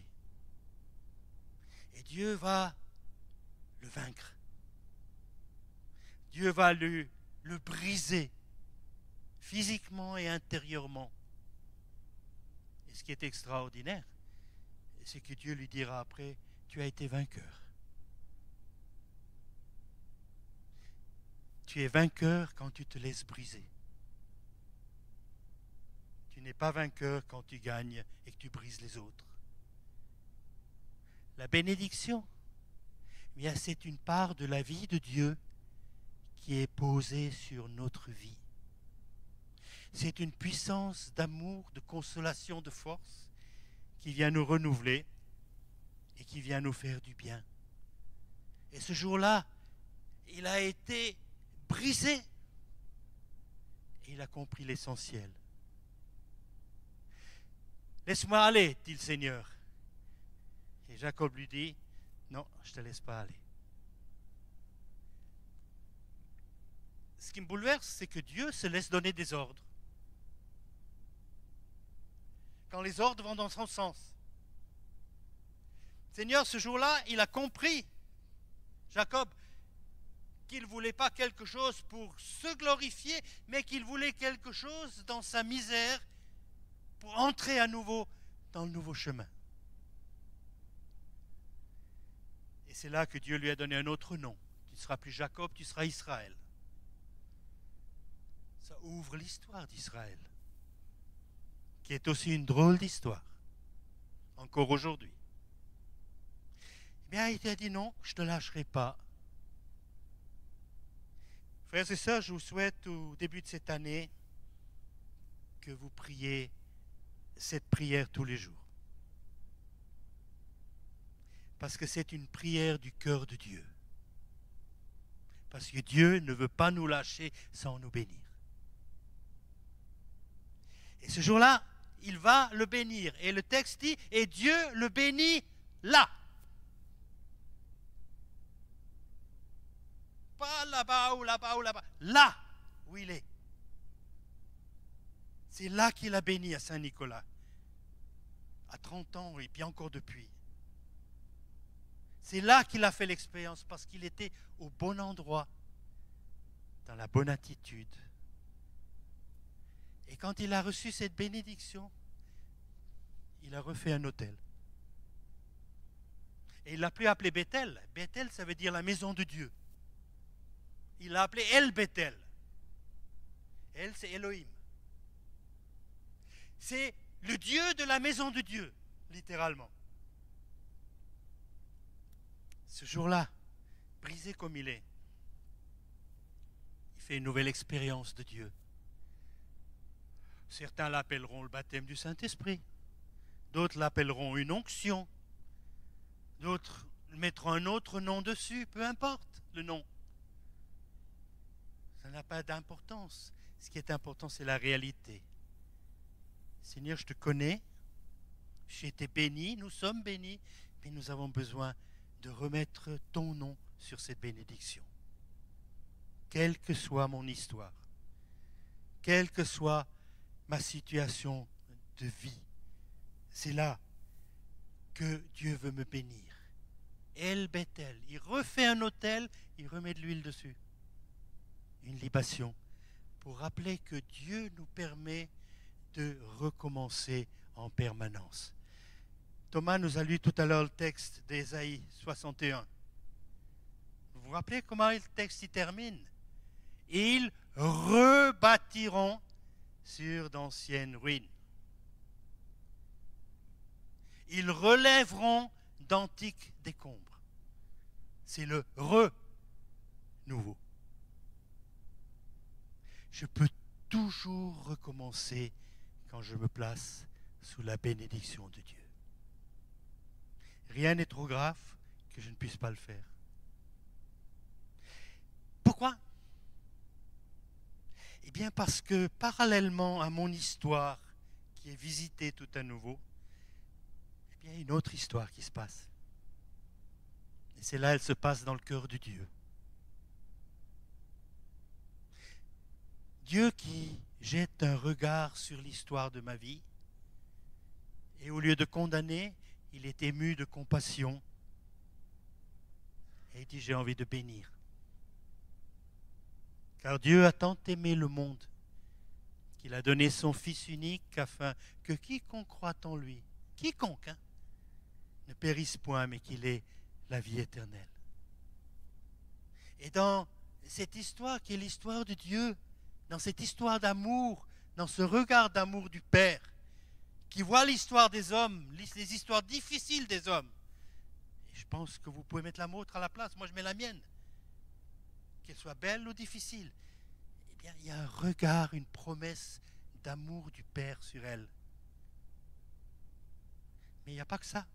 Et Dieu va le vaincre. Dieu va le briser, physiquement et intérieurement. Et ce qui est extraordinaire, c'est que Dieu lui dira après, tu as été vainqueur. Tu es vainqueur quand tu te laisses briser. Tu n'es pas vainqueur quand tu gagnes et que tu brises les autres. La bénédiction, eh bien, c'est une part de la vie de Dieu qui est posée sur notre vie. C'est une puissance d'amour, de consolation, de force qui vient nous renouveler et qui vient nous faire du bien. Et ce jour-là, il a été brisé et il a compris l'essentiel. Laisse-moi aller, dit le Seigneur. Et Jacob lui dit, non, je ne te laisse pas aller. Ce qui me bouleverse, c'est que Dieu se laisse donner des ordres. Quand les ordres vont dans son sens. Seigneur, ce jour-là, il a compris, Jacob, qu'il ne voulait pas quelque chose pour se glorifier, mais qu'il voulait quelque chose dans sa misère pour entrer à nouveau dans le nouveau chemin. Et c'est là que Dieu lui a donné un autre nom. Tu ne seras plus Jacob, tu seras Israël. Ça ouvre l'histoire d'Israël, qui est aussi une drôle d'histoire, encore aujourd'hui. Eh bien, il a dit non, je ne te lâcherai pas. Frères et sœurs, je vous souhaite au début de cette année que vous priez cette prière tous les jours. Parce que c'est une prière du cœur de Dieu. Parce que Dieu ne veut pas nous lâcher sans nous bénir. Et ce jour-là, il va le bénir. Et le texte dit, et Dieu le bénit là. Pas là-bas ou là-bas ou là-bas. Là où il est. C'est là qu'il a béni à Saint-Nicolas. À 30 ans et puis encore depuis. C'est là qu'il a fait l'expérience parce qu'il était au bon endroit, dans la bonne attitude. Et quand il a reçu cette bénédiction, il a refait un autel. Et il l'a plus appelé Bethel. Bethel, ça veut dire la maison de Dieu. Il l'a appelé El Bethel. El, c'est Elohim. C'est le Dieu de la maison de Dieu, littéralement. Ce jour-là, brisé comme il est, il fait une nouvelle expérience de Dieu. Certains l'appelleront le baptême du Saint-Esprit. D'autres l'appelleront une onction. D'autres mettront un autre nom dessus, peu importe le nom. Ça n'a pas d'importance. Ce qui est important, c'est la réalité. Seigneur, je te connais. J'ai été béni, nous sommes bénis, mais nous avons besoin de remettre ton nom sur cette bénédiction. Quelle que soit mon histoire, quelle que soit ma situation de vie, c'est là que Dieu veut me bénir. El Bethel, il refait un autel, il remet de l'huile dessus. Une libation pour rappeler que Dieu nous permet de recommencer en permanence. Thomas nous a lu tout à l'heure le texte d'Ésaïe 61. Vous vous rappelez comment le texte y termine? Ils rebâtiront sur d'anciennes ruines. Ils relèveront d'antiques décombres. C'est le renouveau. Je peux toujours recommencer quand je me place sous la bénédiction de Dieu. Rien n'est trop grave que je ne puisse pas le faire. Pourquoi? Eh bien parce que parallèlement à mon histoire qui est visitée tout à nouveau, eh bien il y a une autre histoire qui se passe. Et c'est là, elle se passe dans le cœur de Dieu. Dieu qui jette un regard sur l'histoire de ma vie et au lieu de condamner, il est ému de compassion et il dit j'ai envie de bénir. Car Dieu a tant aimé le monde qu'il a donné son Fils unique afin que quiconque croit en lui, quiconque, ne périsse point mais qu'il ait la vie éternelle. Et dans cette histoire qui est l'histoire de Dieu, dans cette histoire d'amour, dans ce regard d'amour du Père, qui voit l'histoire des hommes, les histoires difficiles des hommes. Et je pense que vous pouvez mettre la vôtre à la place, moi je mets la mienne. Qu'elle soit belle ou difficile. Eh bien, il y a un regard, une promesse d'amour du Père sur elle. Mais il n'y a pas que ça.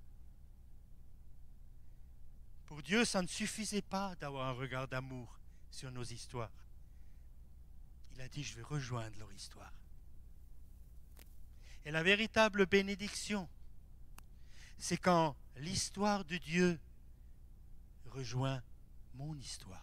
Pour Dieu, ça ne suffisait pas d'avoir un regard d'amour sur nos histoires. Il a dit, je vais rejoindre leur histoire. Et Et la véritable bénédiction, c'est quand l'histoire de Dieu rejoint mon histoire.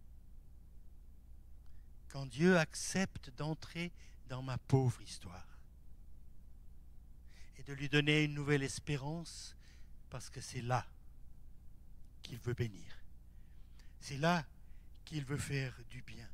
Quand Dieu accepte d'entrer dans ma pauvre histoire et de lui donner une nouvelle espérance, parce que c'est là qu'il veut bénir. C'est là qu'il veut faire du bien.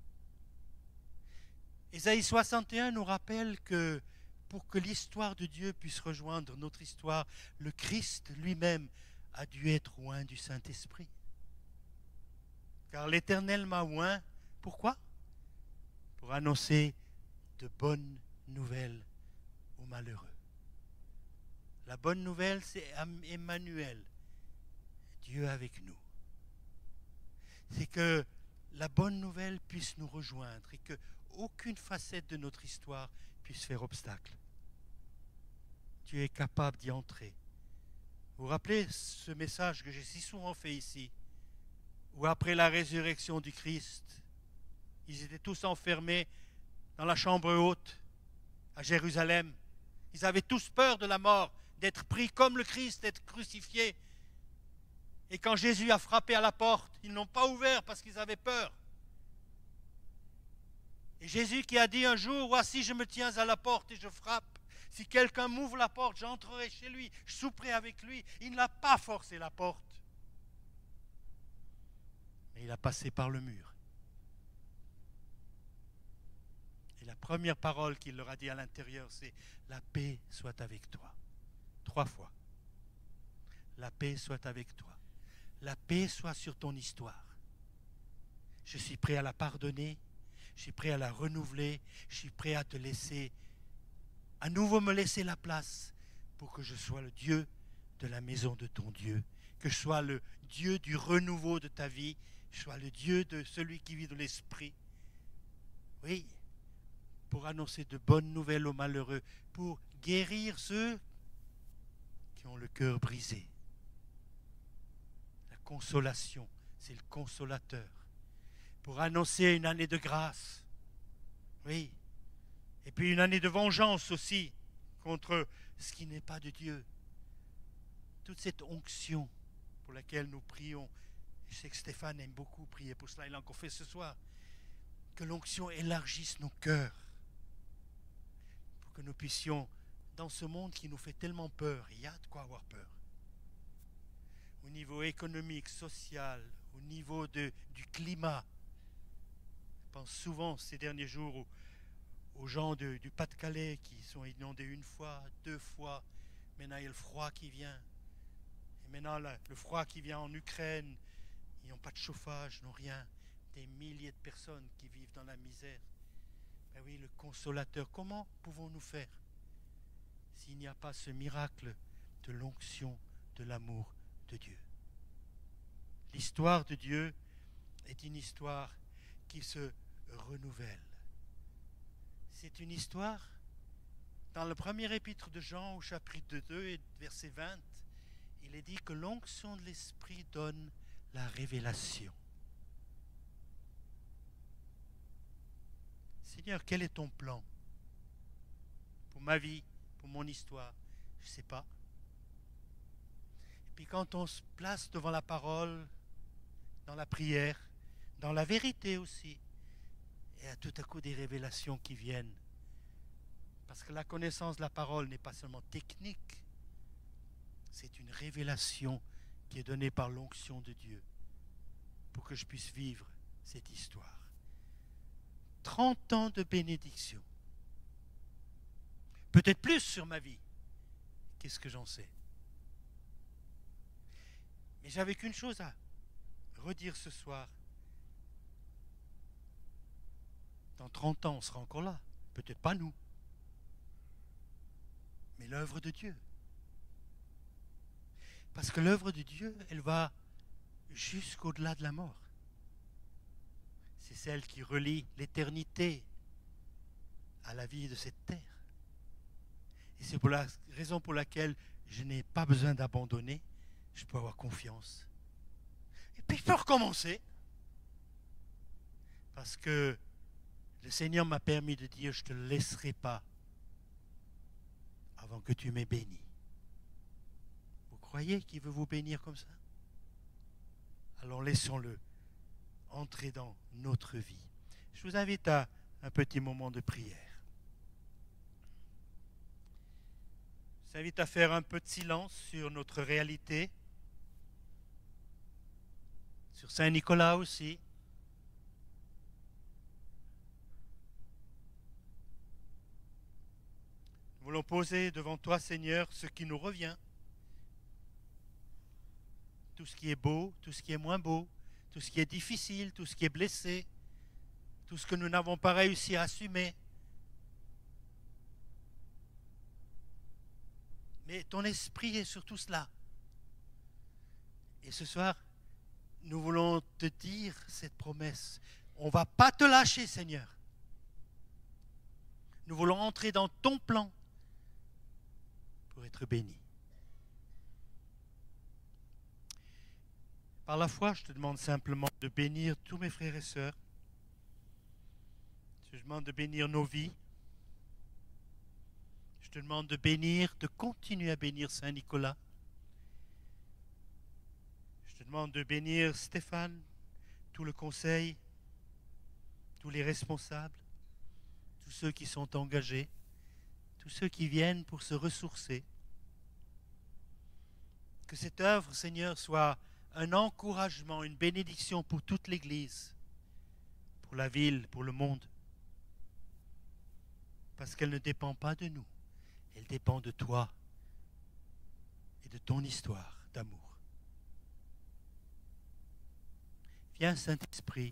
Ésaïe 61 nous rappelle que pour que l'histoire de Dieu puisse rejoindre notre histoire, le Christ lui-même a dû être oint du Saint-Esprit. Car l'Éternel m'a oint, pourquoi? Pour annoncer de bonnes nouvelles aux malheureux. La bonne nouvelle, c'est Emmanuel, Dieu avec nous. C'est que la bonne nouvelle puisse nous rejoindre et que aucune facette de notre histoire puisse faire obstacle. Dieu est capable d'y entrer. Vous vous rappelez ce message que j'ai si souvent fait ici, où après la résurrection du Christ, ils étaient tous enfermés dans la chambre haute à Jérusalem. Ils avaient tous peur de la mort, d'être pris comme le Christ, d'être crucifié. Et quand Jésus a frappé à la porte, ils n'ont pas ouvert parce qu'ils avaient peur. Et Jésus qui a dit un jour, voici je me tiens à la porte et je frappe. Si quelqu'un m'ouvre la porte, j'entrerai chez lui, je souperai avec lui. Il n'a pas forcé la porte. Mais il a passé par le mur. Et la première parole qu'il leur a dit à l'intérieur, c'est « La paix soit avec toi ». 3 fois. La paix soit avec toi. La paix soit sur ton histoire. Je suis prêt à la pardonner. Je suis prêt à la renouveler. Je suis prêt à te laisser, à nouveau me laisser la place pour que je sois le Dieu de la maison de ton Dieu. Que je sois le Dieu du renouveau de ta vie. Que je sois le Dieu de celui qui vit de l'esprit. Oui, pour annoncer de bonnes nouvelles aux malheureux, pour guérir ceux qui ont le cœur brisé. La consolation, c'est le consolateur. Pour annoncer une année de grâce. Oui. Et puis une année de vengeance aussi contre ce qui n'est pas de Dieu. Toute cette onction pour laquelle nous prions. Je sais que Stéphane aime beaucoup prier pour cela, il l'a encore fait ce soir. Que l'onction élargisse nos cœurs. Pour que nous puissions, dans ce monde qui nous fait tellement peur, il y a de quoi avoir peur. Au niveau économique, social, au niveau du climat. Je pense souvent ces derniers jours aux gens du Pas-de-Calais qui sont inondés 1 fois, 2 fois. Maintenant, il y a le froid qui vient. Et maintenant, le froid qui vient en Ukraine, ils n'ont pas de chauffage, n'ont rien. Des milliers de personnes qui vivent dans la misère. Ben oui, le consolateur, comment pouvons-nous faire s'il n'y a pas ce miracle de l'onction de l'amour de Dieu? L'histoire de Dieu est une histoire qui se renouvelle. C'est une histoire, dans le premier épître de Jean, au chapitre 2 et verset 20, il est dit que l'onction de l'Esprit donne la révélation. Seigneur, quel est ton plan pour ma vie, pour mon histoire? Je ne sais pas. Et puis quand on se place devant la parole, dans la prière, dans la vérité aussi, il y a tout à coup des révélations qui viennent. Parce que la connaissance de la parole n'est pas seulement technique, c'est une révélation qui est donnée par l'onction de Dieu pour que je puisse vivre cette histoire. 30 ans de bénédiction. Peut-être plus sur ma vie. Qu'est-ce que j'en sais? Mais j'avais qu'une chose à redire ce soir. Dans 30 ans, on sera encore là. Peut-être pas nous. Mais l'œuvre de Dieu. Parce que l'œuvre de Dieu, elle va jusqu'au-delà de la mort. C'est celle qui relie l'éternité à la vie de cette terre. Et c'est pour la raison pour laquelle je n'ai pas besoin d'abandonner. Je peux avoir confiance. Et puis je peux recommencer. Parce que le Seigneur m'a permis de dire, je ne te laisserai pas avant que tu m'aies béni. Vous croyez qu'il veut vous bénir comme ça? Alors laissons-le entrer dans notre vie. Je vous invite à un petit moment de prière. Je vous invite à faire un peu de silence sur notre réalité, sur Saint-Nicolas aussi. Nous voulons poser devant toi, Seigneur, ce qui nous revient. Tout ce qui est beau, tout ce qui est moins beau, tout ce qui est difficile, tout ce qui est blessé, tout ce que nous n'avons pas réussi à assumer. Mais ton esprit est sur tout cela. Et ce soir, nous voulons te dire cette promesse. On ne va pas te lâcher, Seigneur. Nous voulons entrer dans ton plan pour être bénis. Par la foi, je te demande simplement de bénir tous mes frères et sœurs. Je te demande de bénir nos vies. Je te demande de bénir, de continuer à bénir Saint-Nicolas. Je te demande de bénir Stéphane, tout le conseil, tous les responsables, tous ceux qui sont engagés, tous ceux qui viennent pour se ressourcer. Que cette œuvre, Seigneur, soit un encouragement, une bénédiction pour toute l'Église, pour la ville, pour le monde. Parce qu'elle ne dépend pas de nous, elle dépend de toi et de ton histoire d'amour. Viens, Saint-Esprit,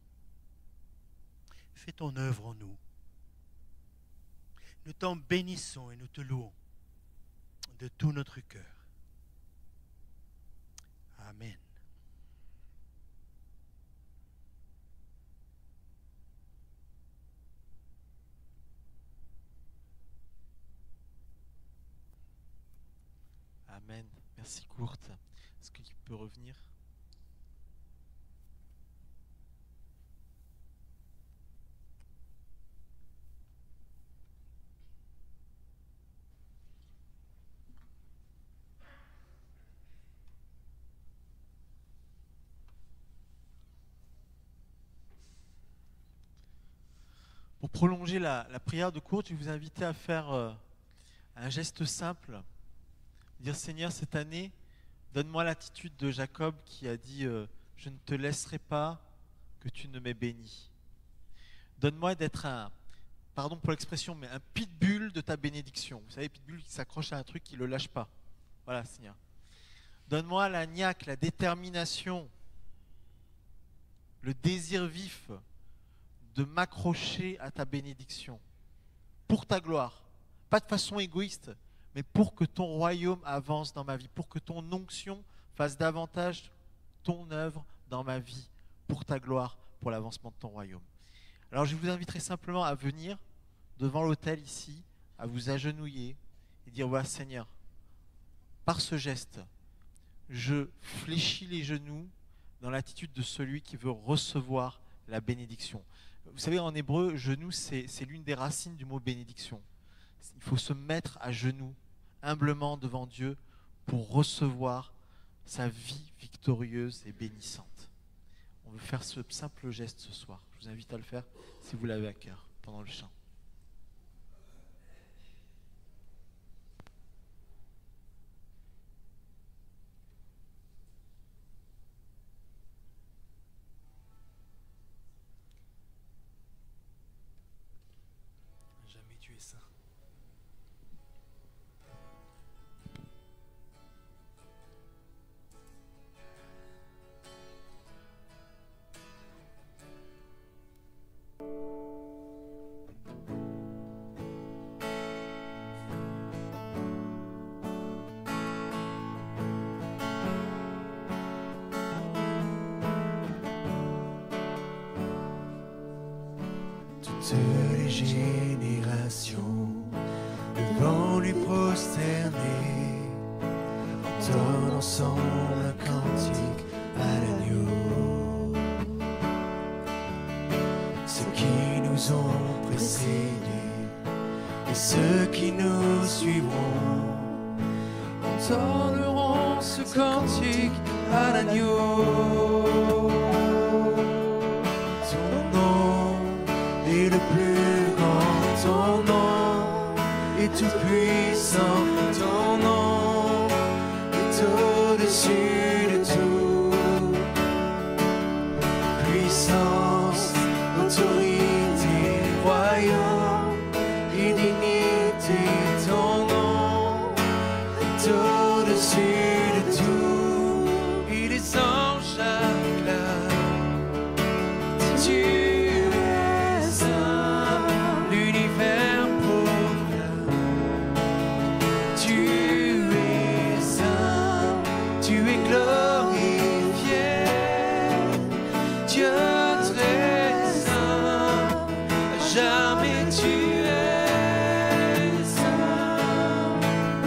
fais ton œuvre en nous. Nous t'en bénissons et nous te louons de tout notre cœur. Amen. Amen. Merci Kurt. Est-ce qu'il peut revenir? Pour prolonger la prière de Kurt, je vais vous inviter à faire un geste simple. Dire Seigneur, cette année, donne-moi l'attitude de Jacob qui a dit je ne te laisserai pas que tu ne m'aies béni. Donne-moi d'être pardon pour l'expression, mais un pitbull de ta bénédiction. Vous savez, pitbull qui s'accroche à un truc, qui ne le lâche pas. Voilà, Seigneur. Donne-moi la niaque, la détermination, le désir vif de m'accrocher à ta bénédiction, pour ta gloire, pas de façon égoïste, mais pour que ton royaume avance dans ma vie, pour que ton onction fasse davantage ton œuvre dans ma vie, pour ta gloire, pour l'avancement de ton royaume. Alors je vous inviterai simplement à venir devant l'autel ici, à vous agenouiller et dire, voilà Seigneur, par ce geste, je fléchis les genoux dans l'attitude de celui qui veut recevoir la bénédiction. Vous savez, en hébreu, genou, c'est l'une des racines du mot bénédiction. Il faut se mettre à genoux, humblement devant Dieu, pour recevoir sa vie victorieuse et bénissante. On veut faire ce simple geste ce soir. Je vous invite à le faire si vous l'avez à cœur pendant le chant. Jamais tu es saint. Toutes les générations devant lui prosterner, entonnent ensemble un cantique à l'agneau. Ceux qui nous ont précédés et ceux qui nous suivront entendront ce cantique à l'agneau. Ton nom est le plus grand, ton nom est tout puissant, ton nom est au-dessus de tout. Puissance, autorité, royaume et dignité, ton nom est au-dessus de tout. Et les anges acclament, tu es saint, l'univers proclame, tu es saint, tu es glorifié, Dieu très saint, jamais tu es saint.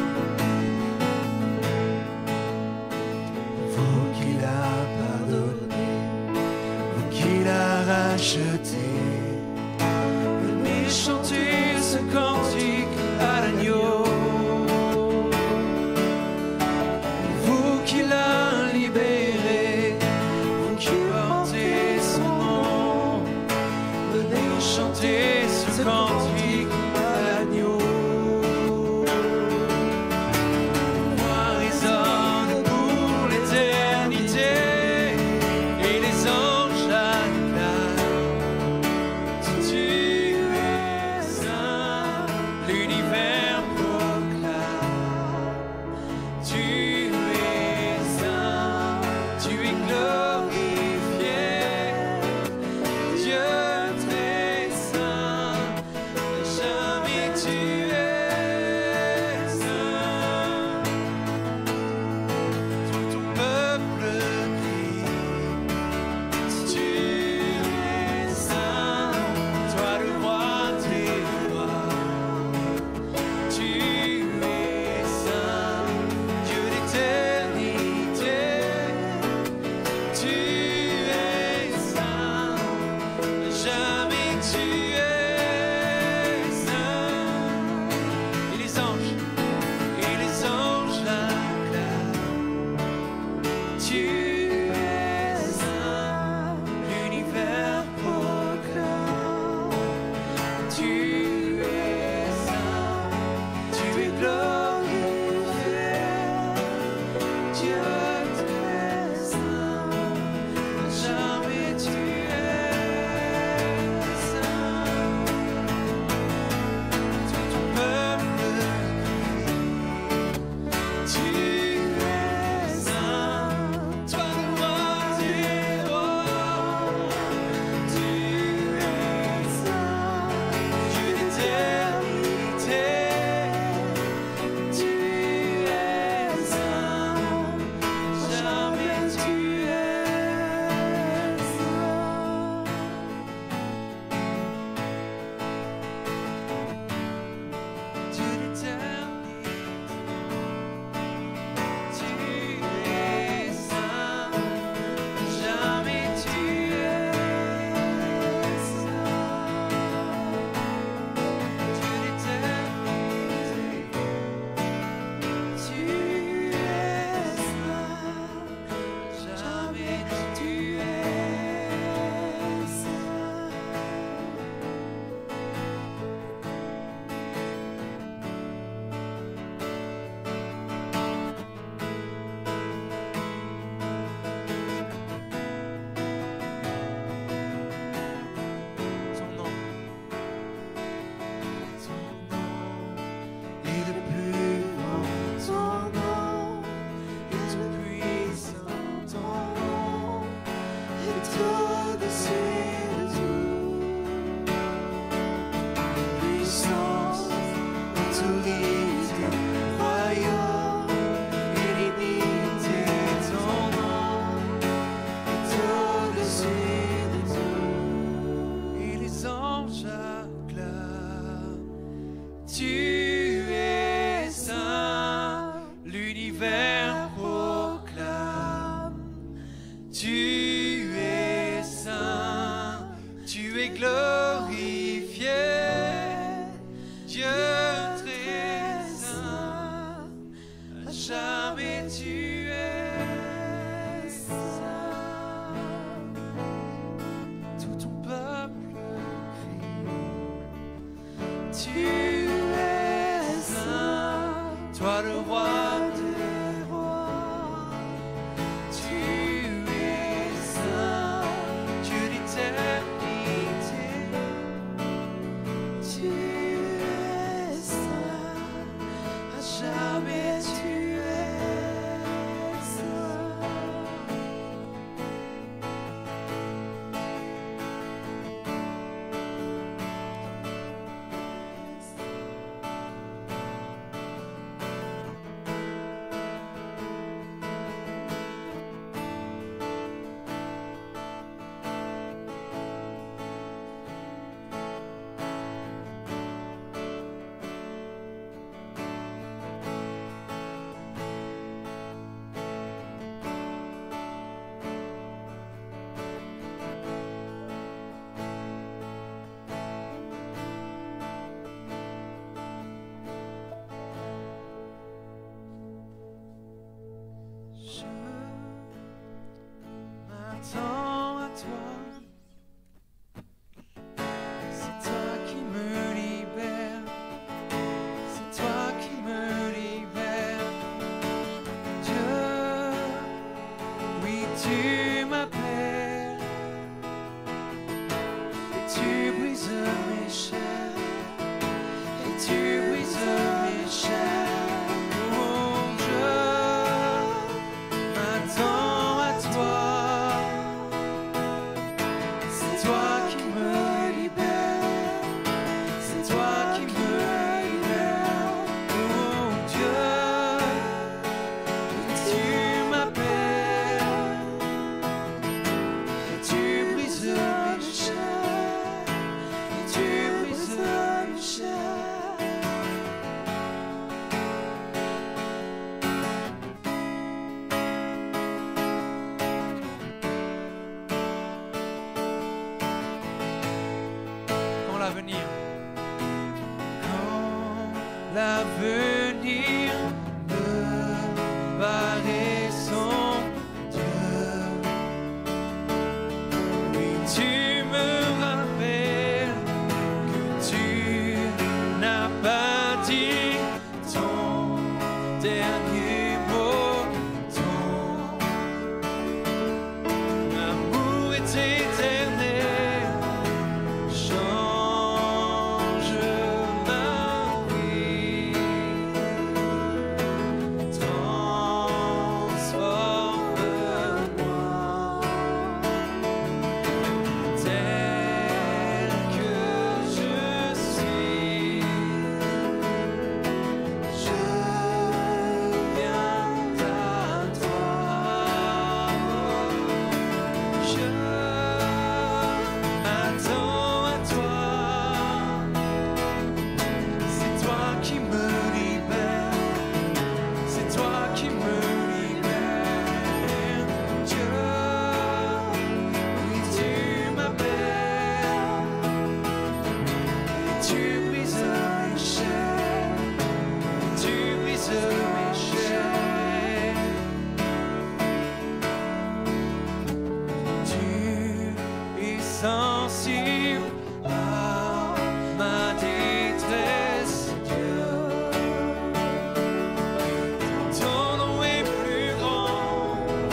Vous qu'il a pardonné, vous qu'il a racheté, venez chanter ce cantique à l'agneau. Vous qui l'a libéré, vous qui portez son nom, venez chanter ce cantique à l'agneau. Voix résonne pour l'éternité, et les anges acclament. Tu es saint, l'univers proclame. Tu es saint, tu es glorifié, Dieu très saint, jamais tu es saint. Tout ton peuple crie, Tu es saint, toi le roi des rois. Tu es saint, Dieu d'éternité. Tu es saint, à jamais tu es saint. Je m'attends à toi. C'est toi qui me libère. C'est toi qui me libère. Dieu, oui, tu m'appelles. Et tu brises mes chaînes. Et tu brises mes chaînes. Oh, je m'attends à toi. C'est toi qui me libère. C'est toi qui me libère. Oh Dieu, tu m'appelles. Et tu brises mes chaînes. Et tu brises mes chaînes. Quand l'avenir, me paraît sans Dieu, oui, tu me rappelles que tu n'as pas dit ton dernier mot. Ton amour est éternel. Change ma vie, transforme-moi tel que je suis. Je viens à toi. Je m'attends à toi. C'est toi qui me libère. C'est toi qui me libère. Dieu, oui, tu m'appelles. Et tu brises mes chaînes. Et tu brises mes chaînes. Tu es sensible à ma détresse, Dieu. Ton nom est plus grand.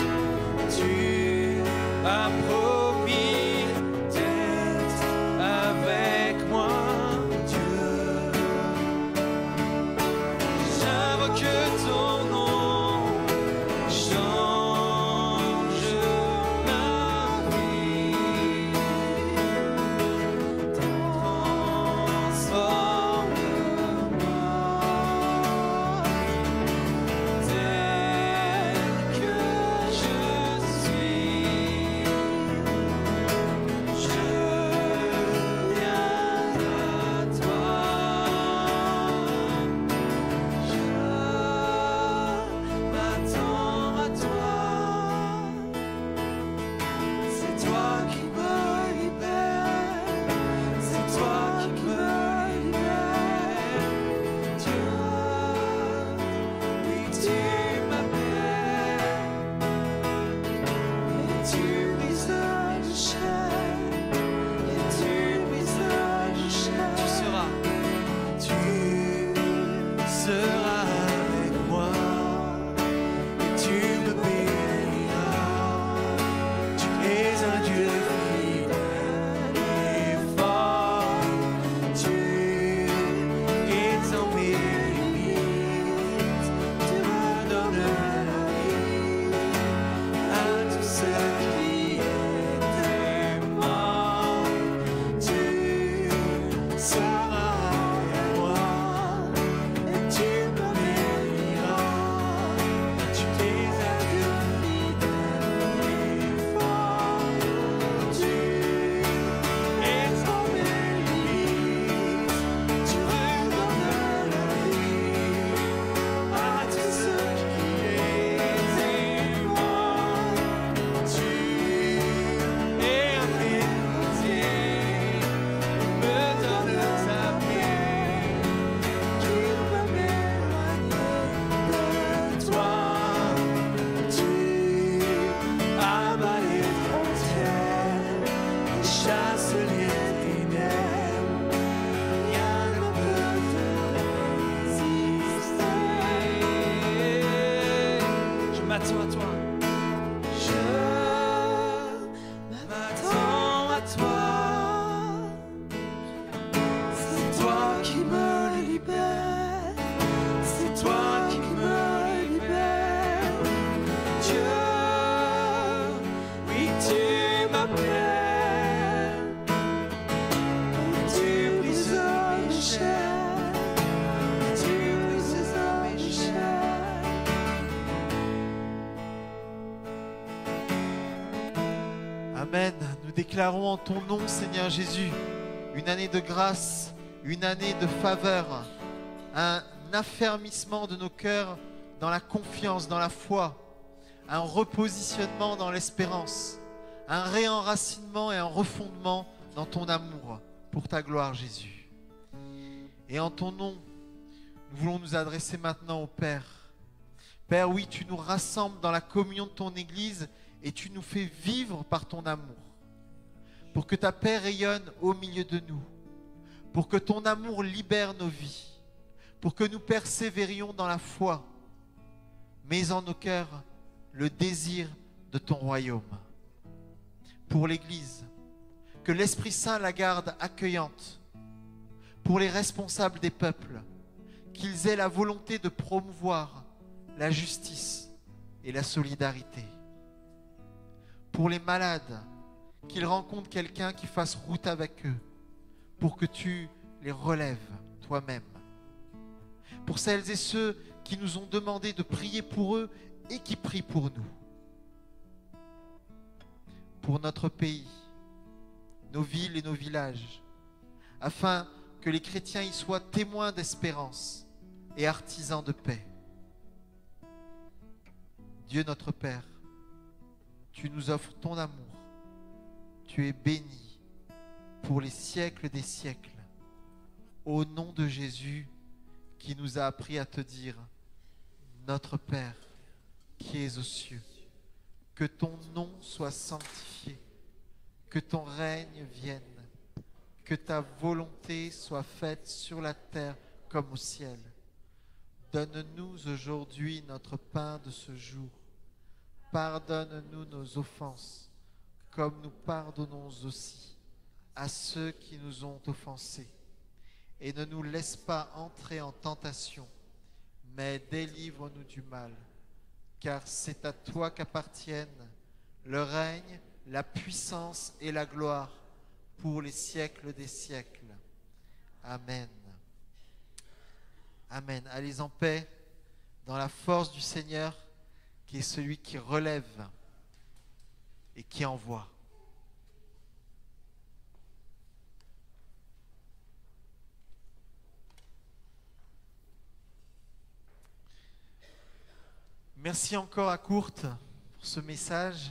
Tu as promis d'être avec moi, Dieu. J'invoque ton nom, change ma vie. toi, toi. Je m'attends à toi. C'est toi qui me libère. C'est toi qui me libère. Dieu, oui, tu m'appelles. Tu brises mes chaînes. Tu brises mes chaînes. Amen. Nous déclarons en ton nom, Seigneur Jésus, une année de grâce, une année de faveur, un affermissement de nos cœurs dans la confiance, dans la foi, un repositionnement dans l'espérance, un réenracinement et un refondement dans ton amour pour ta gloire, Jésus. Et en ton nom, nous voulons nous adresser maintenant au Père. Père, oui, tu nous rassembles dans la communion de ton Église et tu nous fais vivre par ton amour. Pour que ta paix rayonne au milieu de nous. Pour que ton amour libère nos vies. Pour que nous persévérions dans la foi. Mets en nos cœurs le désir de ton royaume. Pour l'Église, que l'Esprit Saint la garde accueillante. Pour les responsables des peuples, qu'ils aient la volonté de promouvoir la justice et la solidarité. Pour les malades, qu'ils rencontrent quelqu'un qui fasse route avec eux, pour que tu les relèves toi-même. Pour celles et ceux qui nous ont demandé de prier pour eux et qui prient pour nous. Pour notre pays, nos villes et nos villages, afin que les chrétiens y soient témoins d'espérance et artisans de paix. Dieu notre Père, tu nous offres ton amour. Tu es béni pour les siècles des siècles. Au nom de Jésus qui nous a appris à te dire, notre Père qui es aux cieux, que ton nom soit sanctifié, que ton règne vienne, que ta volonté soit faite sur la terre comme au ciel. Donne-nous aujourd'hui notre pain de ce jour. Pardonne-nous nos offenses, comme nous pardonnons aussi à ceux qui nous ont offensés. Et ne nous laisse pas entrer en tentation, mais délivre-nous du mal. Car c'est à toi qu'appartiennent le règne, la puissance et la gloire pour les siècles des siècles. Amen. Amen. Allez en paix dans la force du Seigneur, qui est celui qui relève et qui envoie. Merci encore à Courte pour ce message.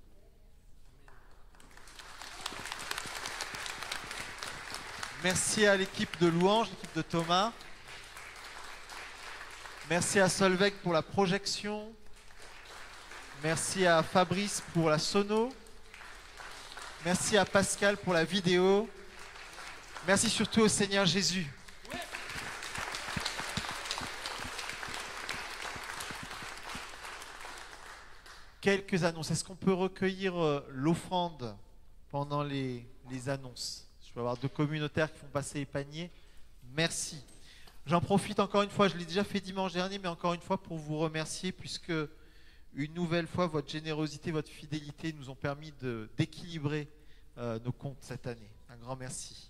Merci à l'équipe de Louange, l'équipe de Thomas. Merci à Solveig pour la projection. Merci à Fabrice pour la sono. Merci à Pascal pour la vidéo. Merci surtout au Seigneur Jésus. Quelques annonces. Est-ce qu'on peut recueillir l'offrande pendant les annonces? Je peux avoir 2 communautaires qui font passer les paniers. Merci. J'en profite encore une fois, je l'ai déjà fait dimanche dernier, mais encore une fois pour vous remercier, puisque une nouvelle fois, votre générosité, votre fidélité nous ont permis d'équilibrer nos comptes cette année. Un grand merci.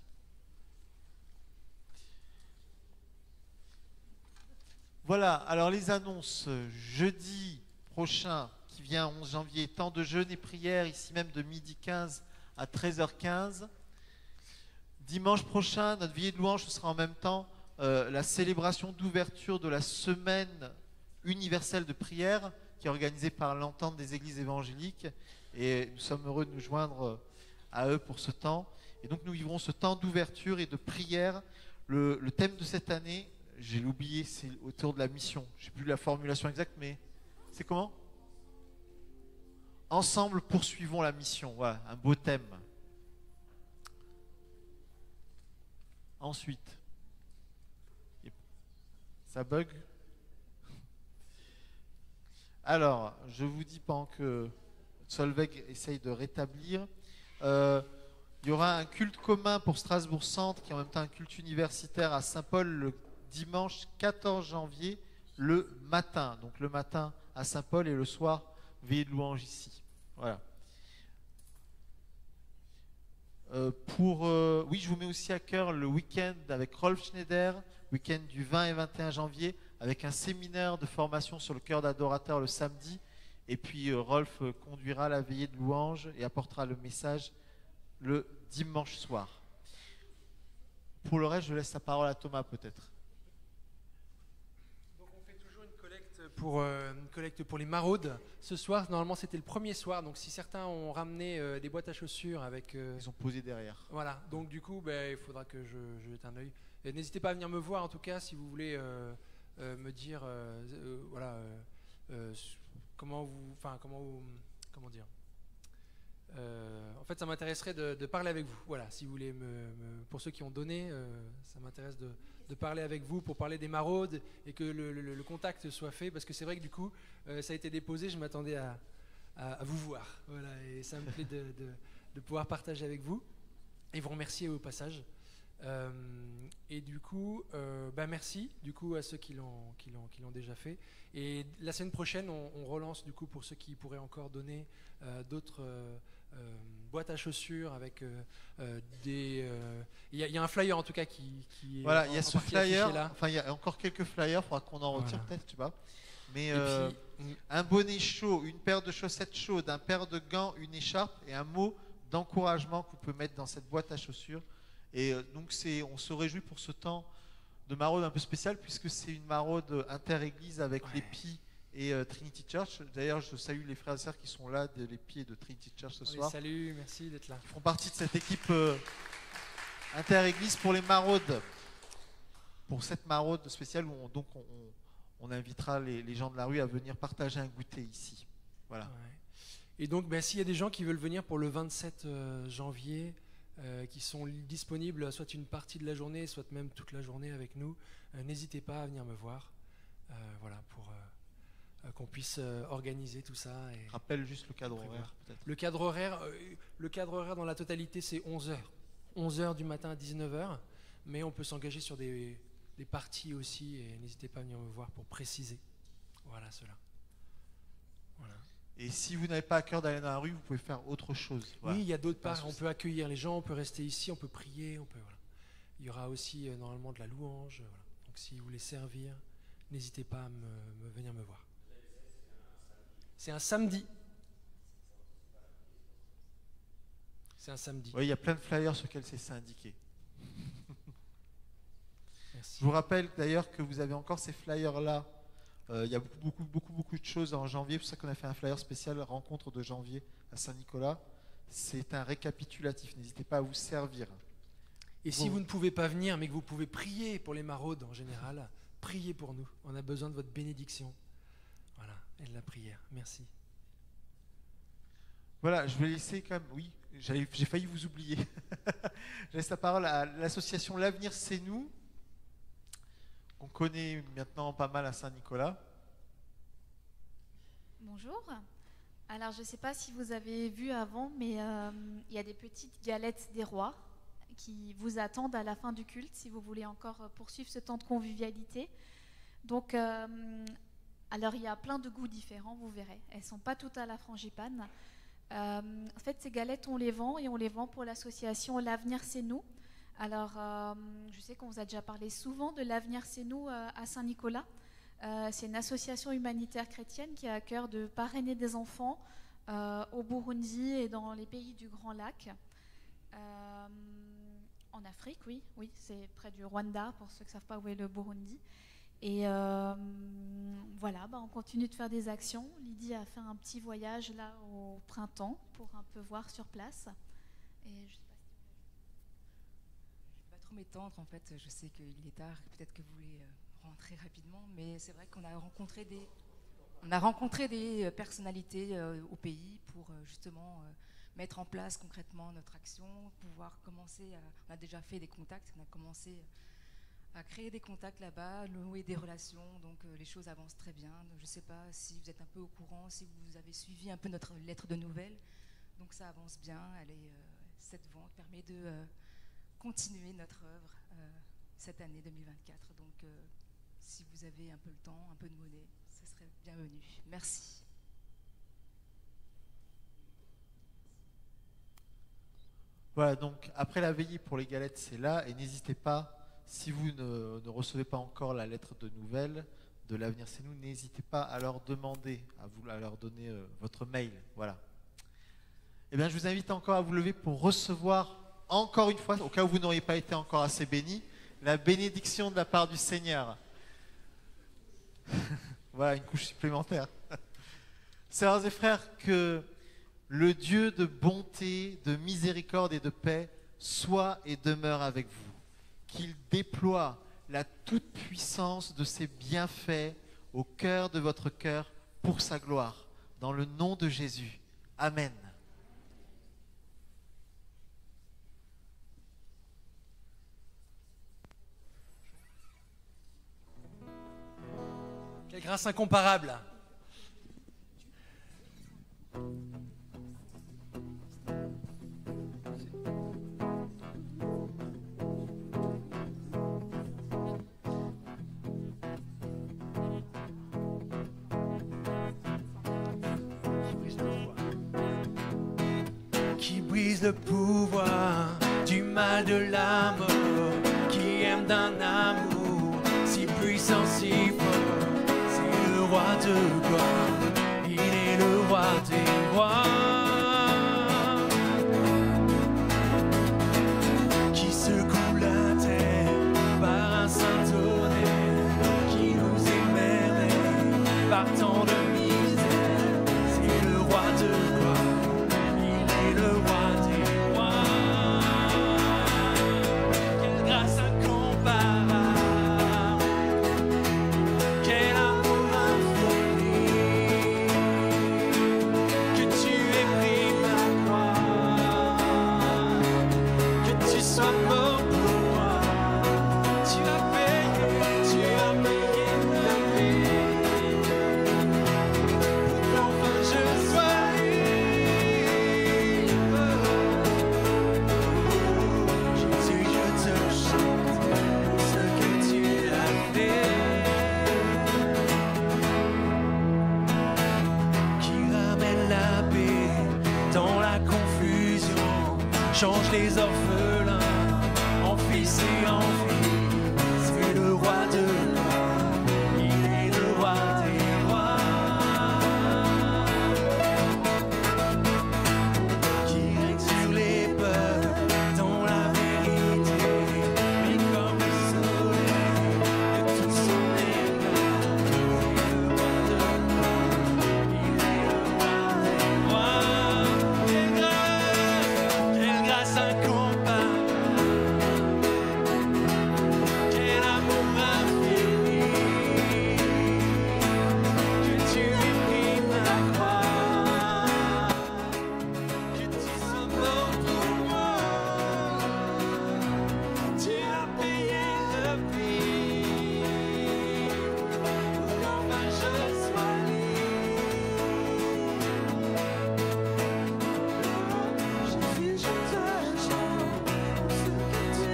Voilà, alors les annonces. Jeudi prochain, qui vient 11 janvier, temps de jeûne et prière, ici même de 12h15 à 13h15. Dimanche prochain, notre veillée de louange, ce sera en même temps la célébration d'ouverture de la semaine universelle de prière, qui est organisée par l'Entente des Églises évangéliques. Et nous sommes heureux de nous joindre à eux pour ce temps. Et donc nous vivrons ce temps d'ouverture et de prière. Le thème de cette année, j'ai oublié, c'est autour de la mission. Je ne sais plus la formulation exacte, mais c'est comment? Ensemble, poursuivons la mission. Voilà, un beau thème. Ensuite, ça bug. Alors, je vous dis pendant que Solveig essaye de rétablir, il y aura un culte commun pour Strasbourg-Centre, qui est en même temps un culte universitaire à Saint-Paul le dimanche 14 janvier, le matin. Donc le matin à Saint-Paul et le soir, veillée de louange ici. Voilà. Oui, je vous mets aussi à cœur le week-end avec Rolf Schneider, week-end du 20 et 21 janvier, avec un séminaire de formation sur le cœur d'adorateur le samedi. Et puis Rolf conduira la veillée de louange et apportera le message le dimanche soir. Pour le reste, je laisse la parole à Thomas peut-être. Donc on fait toujours une collecte pour les maraudes. Ce soir, normalement c'était le premier soir, donc si certains ont ramené des boîtes à chaussures avec... Ils ont posé derrière. Voilà, donc du coup, il faudra que je jette un œil. Et n'hésitez pas à venir me voir en tout cas si vous voulez me dire comment dire. En fait, ça m'intéresserait de parler avec vous. Voilà, si vous voulez pour ceux qui ont donné, ça m'intéresse de parler avec vous pour parler des maraudes et que le contact soit fait, parce que c'est vrai que du coup, ça a été déposé, je m'attendais à vous voir. Voilà, et ça me plaît de pouvoir partager avec vous et vous remercier au passage. Et du coup, merci du coup à ceux qui l'ont déjà fait. Et la semaine prochaine, on relance du coup pour ceux qui pourraient encore donner d'autres boîtes à chaussures avec des. Il y a un flyer en tout cas qui est. Voilà, il y a ce flyer. Là. Enfin, il y a encore quelques flyers. Il faudra qu'on en retire peut-être, tu vois. Mais puis, un bonnet chaud, une paire de chaussettes chaudes, un paire de gants, une écharpe et un mot d'encouragement que vous pouvez mettre dans cette boîte à chaussures. Et donc on se réjouit pour ce temps de maraude un peu spécial, puisque c'est une maraude inter-église avec l'EPI et Trinity Church. D'ailleurs, je salue les frères et sœurs qui sont là de l'EPI et de Trinity Church ce soir. Salut, merci d'être là. Ils font partie de cette équipe inter-église pour les maraudes. Pour cette maraude spéciale où on invitera les gens de la rue à venir partager un goûter ici. Voilà. Ouais. Et donc, s'il y a des gens qui veulent venir pour le 27 janvier, qui sont disponibles soit une partie de la journée, soit même toute la journée avec nous, n'hésitez pas à venir me voir, pour qu'on puisse organiser tout ça. Et rappelle juste le cadre horaire peut-être. Le cadre horaire dans la totalité c'est 11h. 11h du matin à 19h, mais on peut s'engager sur des parties aussi, et n'hésitez pas à venir me voir pour préciser. Voilà cela. Voilà. Et si vous n'avez pas à cœur d'aller dans la rue, vous pouvez faire autre chose. Voilà. Oui, il y a d'autres parts. On peut accueillir les gens, on peut rester ici, on peut prier, voilà. Il y aura aussi normalement de la louange. Voilà. Donc si vous voulez servir, n'hésitez pas à venir me voir. C'est un samedi. C'est un samedi. Oui, il y a plein de flyers sur lesquels c'est indiqué. Merci. Je vous rappelle d'ailleurs que vous avez encore ces flyers-là. Il y a beaucoup de choses en janvier. C'est pour ça qu'on a fait un flyer spécial rencontre de janvier à Saint-Nicolas. C'est un récapitulatif. N'hésitez pas à vous servir. Et si vous ne pouvez pas venir, mais que vous pouvez prier pour les maraudes en général, priez pour nous. On a besoin de votre bénédiction. Voilà, et de la prière. Merci. Voilà, je vais laisser quand même. Oui, j'ai failli vous oublier. Je laisse la parole à l'association L'Avenir C'est Nous. On connaît maintenant pas mal à Saint-Nicolas. Bonjour. Alors, je ne sais pas si vous avez vu avant, mais il y a des petites galettes des rois qui vous attendent à la fin du culte, si vous voulez encore poursuivre ce temps de convivialité. Donc, alors, il y a plein de goûts différents, vous verrez. Elles ne sont pas toutes à la frangipane. En fait, ces galettes, on les vend, et on les vend pour l'association L'Avenir C'est Nous. Alors, je sais qu'on vous a déjà parlé souvent de l'Avenir C'est Nous à Saint-Nicolas. C'est une association humanitaire chrétienne qui a à cœur de parrainer des enfants au Burundi et dans les pays du Grand Lac. En Afrique, oui, c'est près du Rwanda, pour ceux qui ne savent pas où est le Burundi. Et voilà, on continue de faire des actions. Lydie a fait un petit voyage là au printemps pour un peu voir sur place. Et je trop m'étendre en fait, je sais qu'il est tard, peut-être que vous voulez rentrer rapidement, mais c'est vrai qu'on a rencontré des personnalités au pays pour justement mettre en place concrètement notre action, pouvoir commencer on a déjà fait des contacts, on a commencé à créer des contacts là-bas, nouer des relations. Donc les choses avancent très bien. Donc, je ne sais pas si vous êtes un peu au courant, si vous avez suivi un peu notre lettre de nouvelles. Donc ça avance bien. Cette vente permet de continuer notre œuvre cette année 2024. Donc si vous avez un peu le temps, un peu de monnaie, ce serait bienvenu. Merci. Voilà, donc après la veillée pour les galettes, c'est là. Et n'hésitez pas, si vous ne recevez pas encore la lettre de nouvelles de l'avenir, c'est nous, n'hésitez pas à leur demander, à leur donner votre mail. Voilà. Eh bien, je vous invite encore à vous lever pour recevoir encore une fois, au cas où vous n'auriez pas été encore assez bénis, la bénédiction de la part du Seigneur. Voilà, une couche supplémentaire. Sœurs et frères, que le Dieu de bonté, de miséricorde et de paix soit et demeure avec vous. Qu'il déploie la toute-puissance de ses bienfaits au cœur de votre cœur pour sa gloire. Dans le nom de Jésus. Amen. Quelle grâce incomparable. Qui brise le pouvoir du mal de la mort, qui aime d'un amour si puissant, si fort. C'est le roi de gloire, il est le roi des rois. Qui secoue la terre par un saint tonnerre, qui nous émerveille par tant de misère. C'est le roi de gloire, il est le roi des rois. Quelle grâce incomparable, quel amour infini, que tu aies pris ma croix, que tu sois mort pour moi. Tu as payé le prix pour qu'enfin je sois libre. Jésus, je te chante pour ce que tu as fait, qui ramène la paix dans la confusion, change les orphelins en fils et en filles. C'est le roi de gloire, il est le roi des rois. Qui règne sur les peuples dans la vérité, mais comme le soleil de tout son éclat. C'est le roi de gloire, il est le roi des rois. Quelle grâce incomparable, quel amour infini, que tu aies pris ma croix, que tu sois mort pour moi. Tu as payé le prix pour qu'enfin je sois libre. Jésus, je te chante pour ce que tu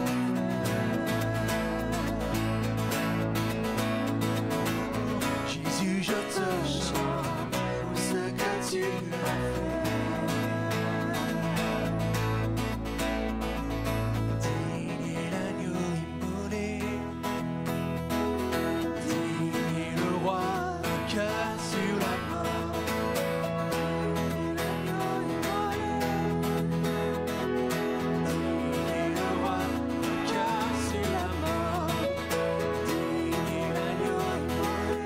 Jésus, je te chante pour ce que tu as fait. Digne est l'agneau immolé, digne est le roi, cœur sur la mort. Digne est l'agneau immolé, digne est le roi, cœur sur la mort. Digne est l'agneau immolé,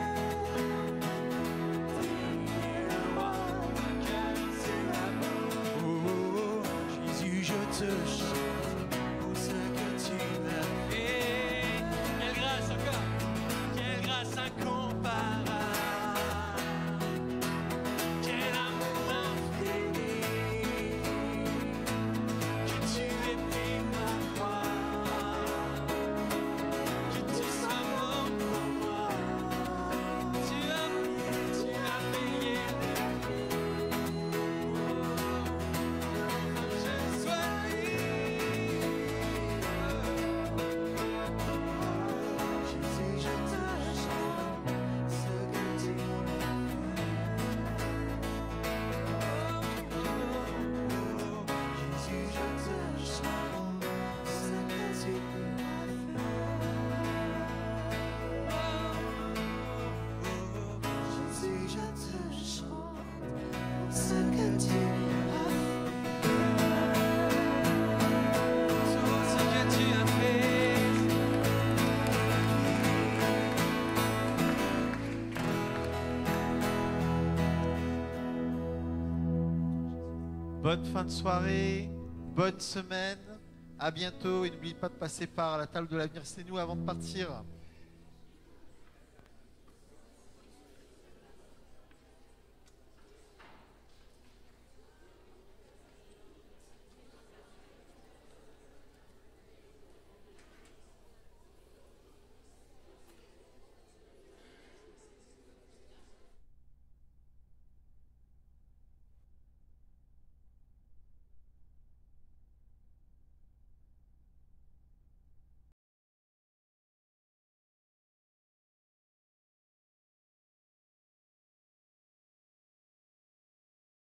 digne est le roi, cœur sur la mort. Oh, oh, oh, Jésus, je te chante pour ce que tu as fait. Quelle grâce encore, quelle grâce incomparable, quel amour infini, que tu aies pris ma croix, Bonne fin de soirée, bonne semaine. À bientôt et n'oubliez pas de passer par la table de l'avenir. C'est nous avant de partir.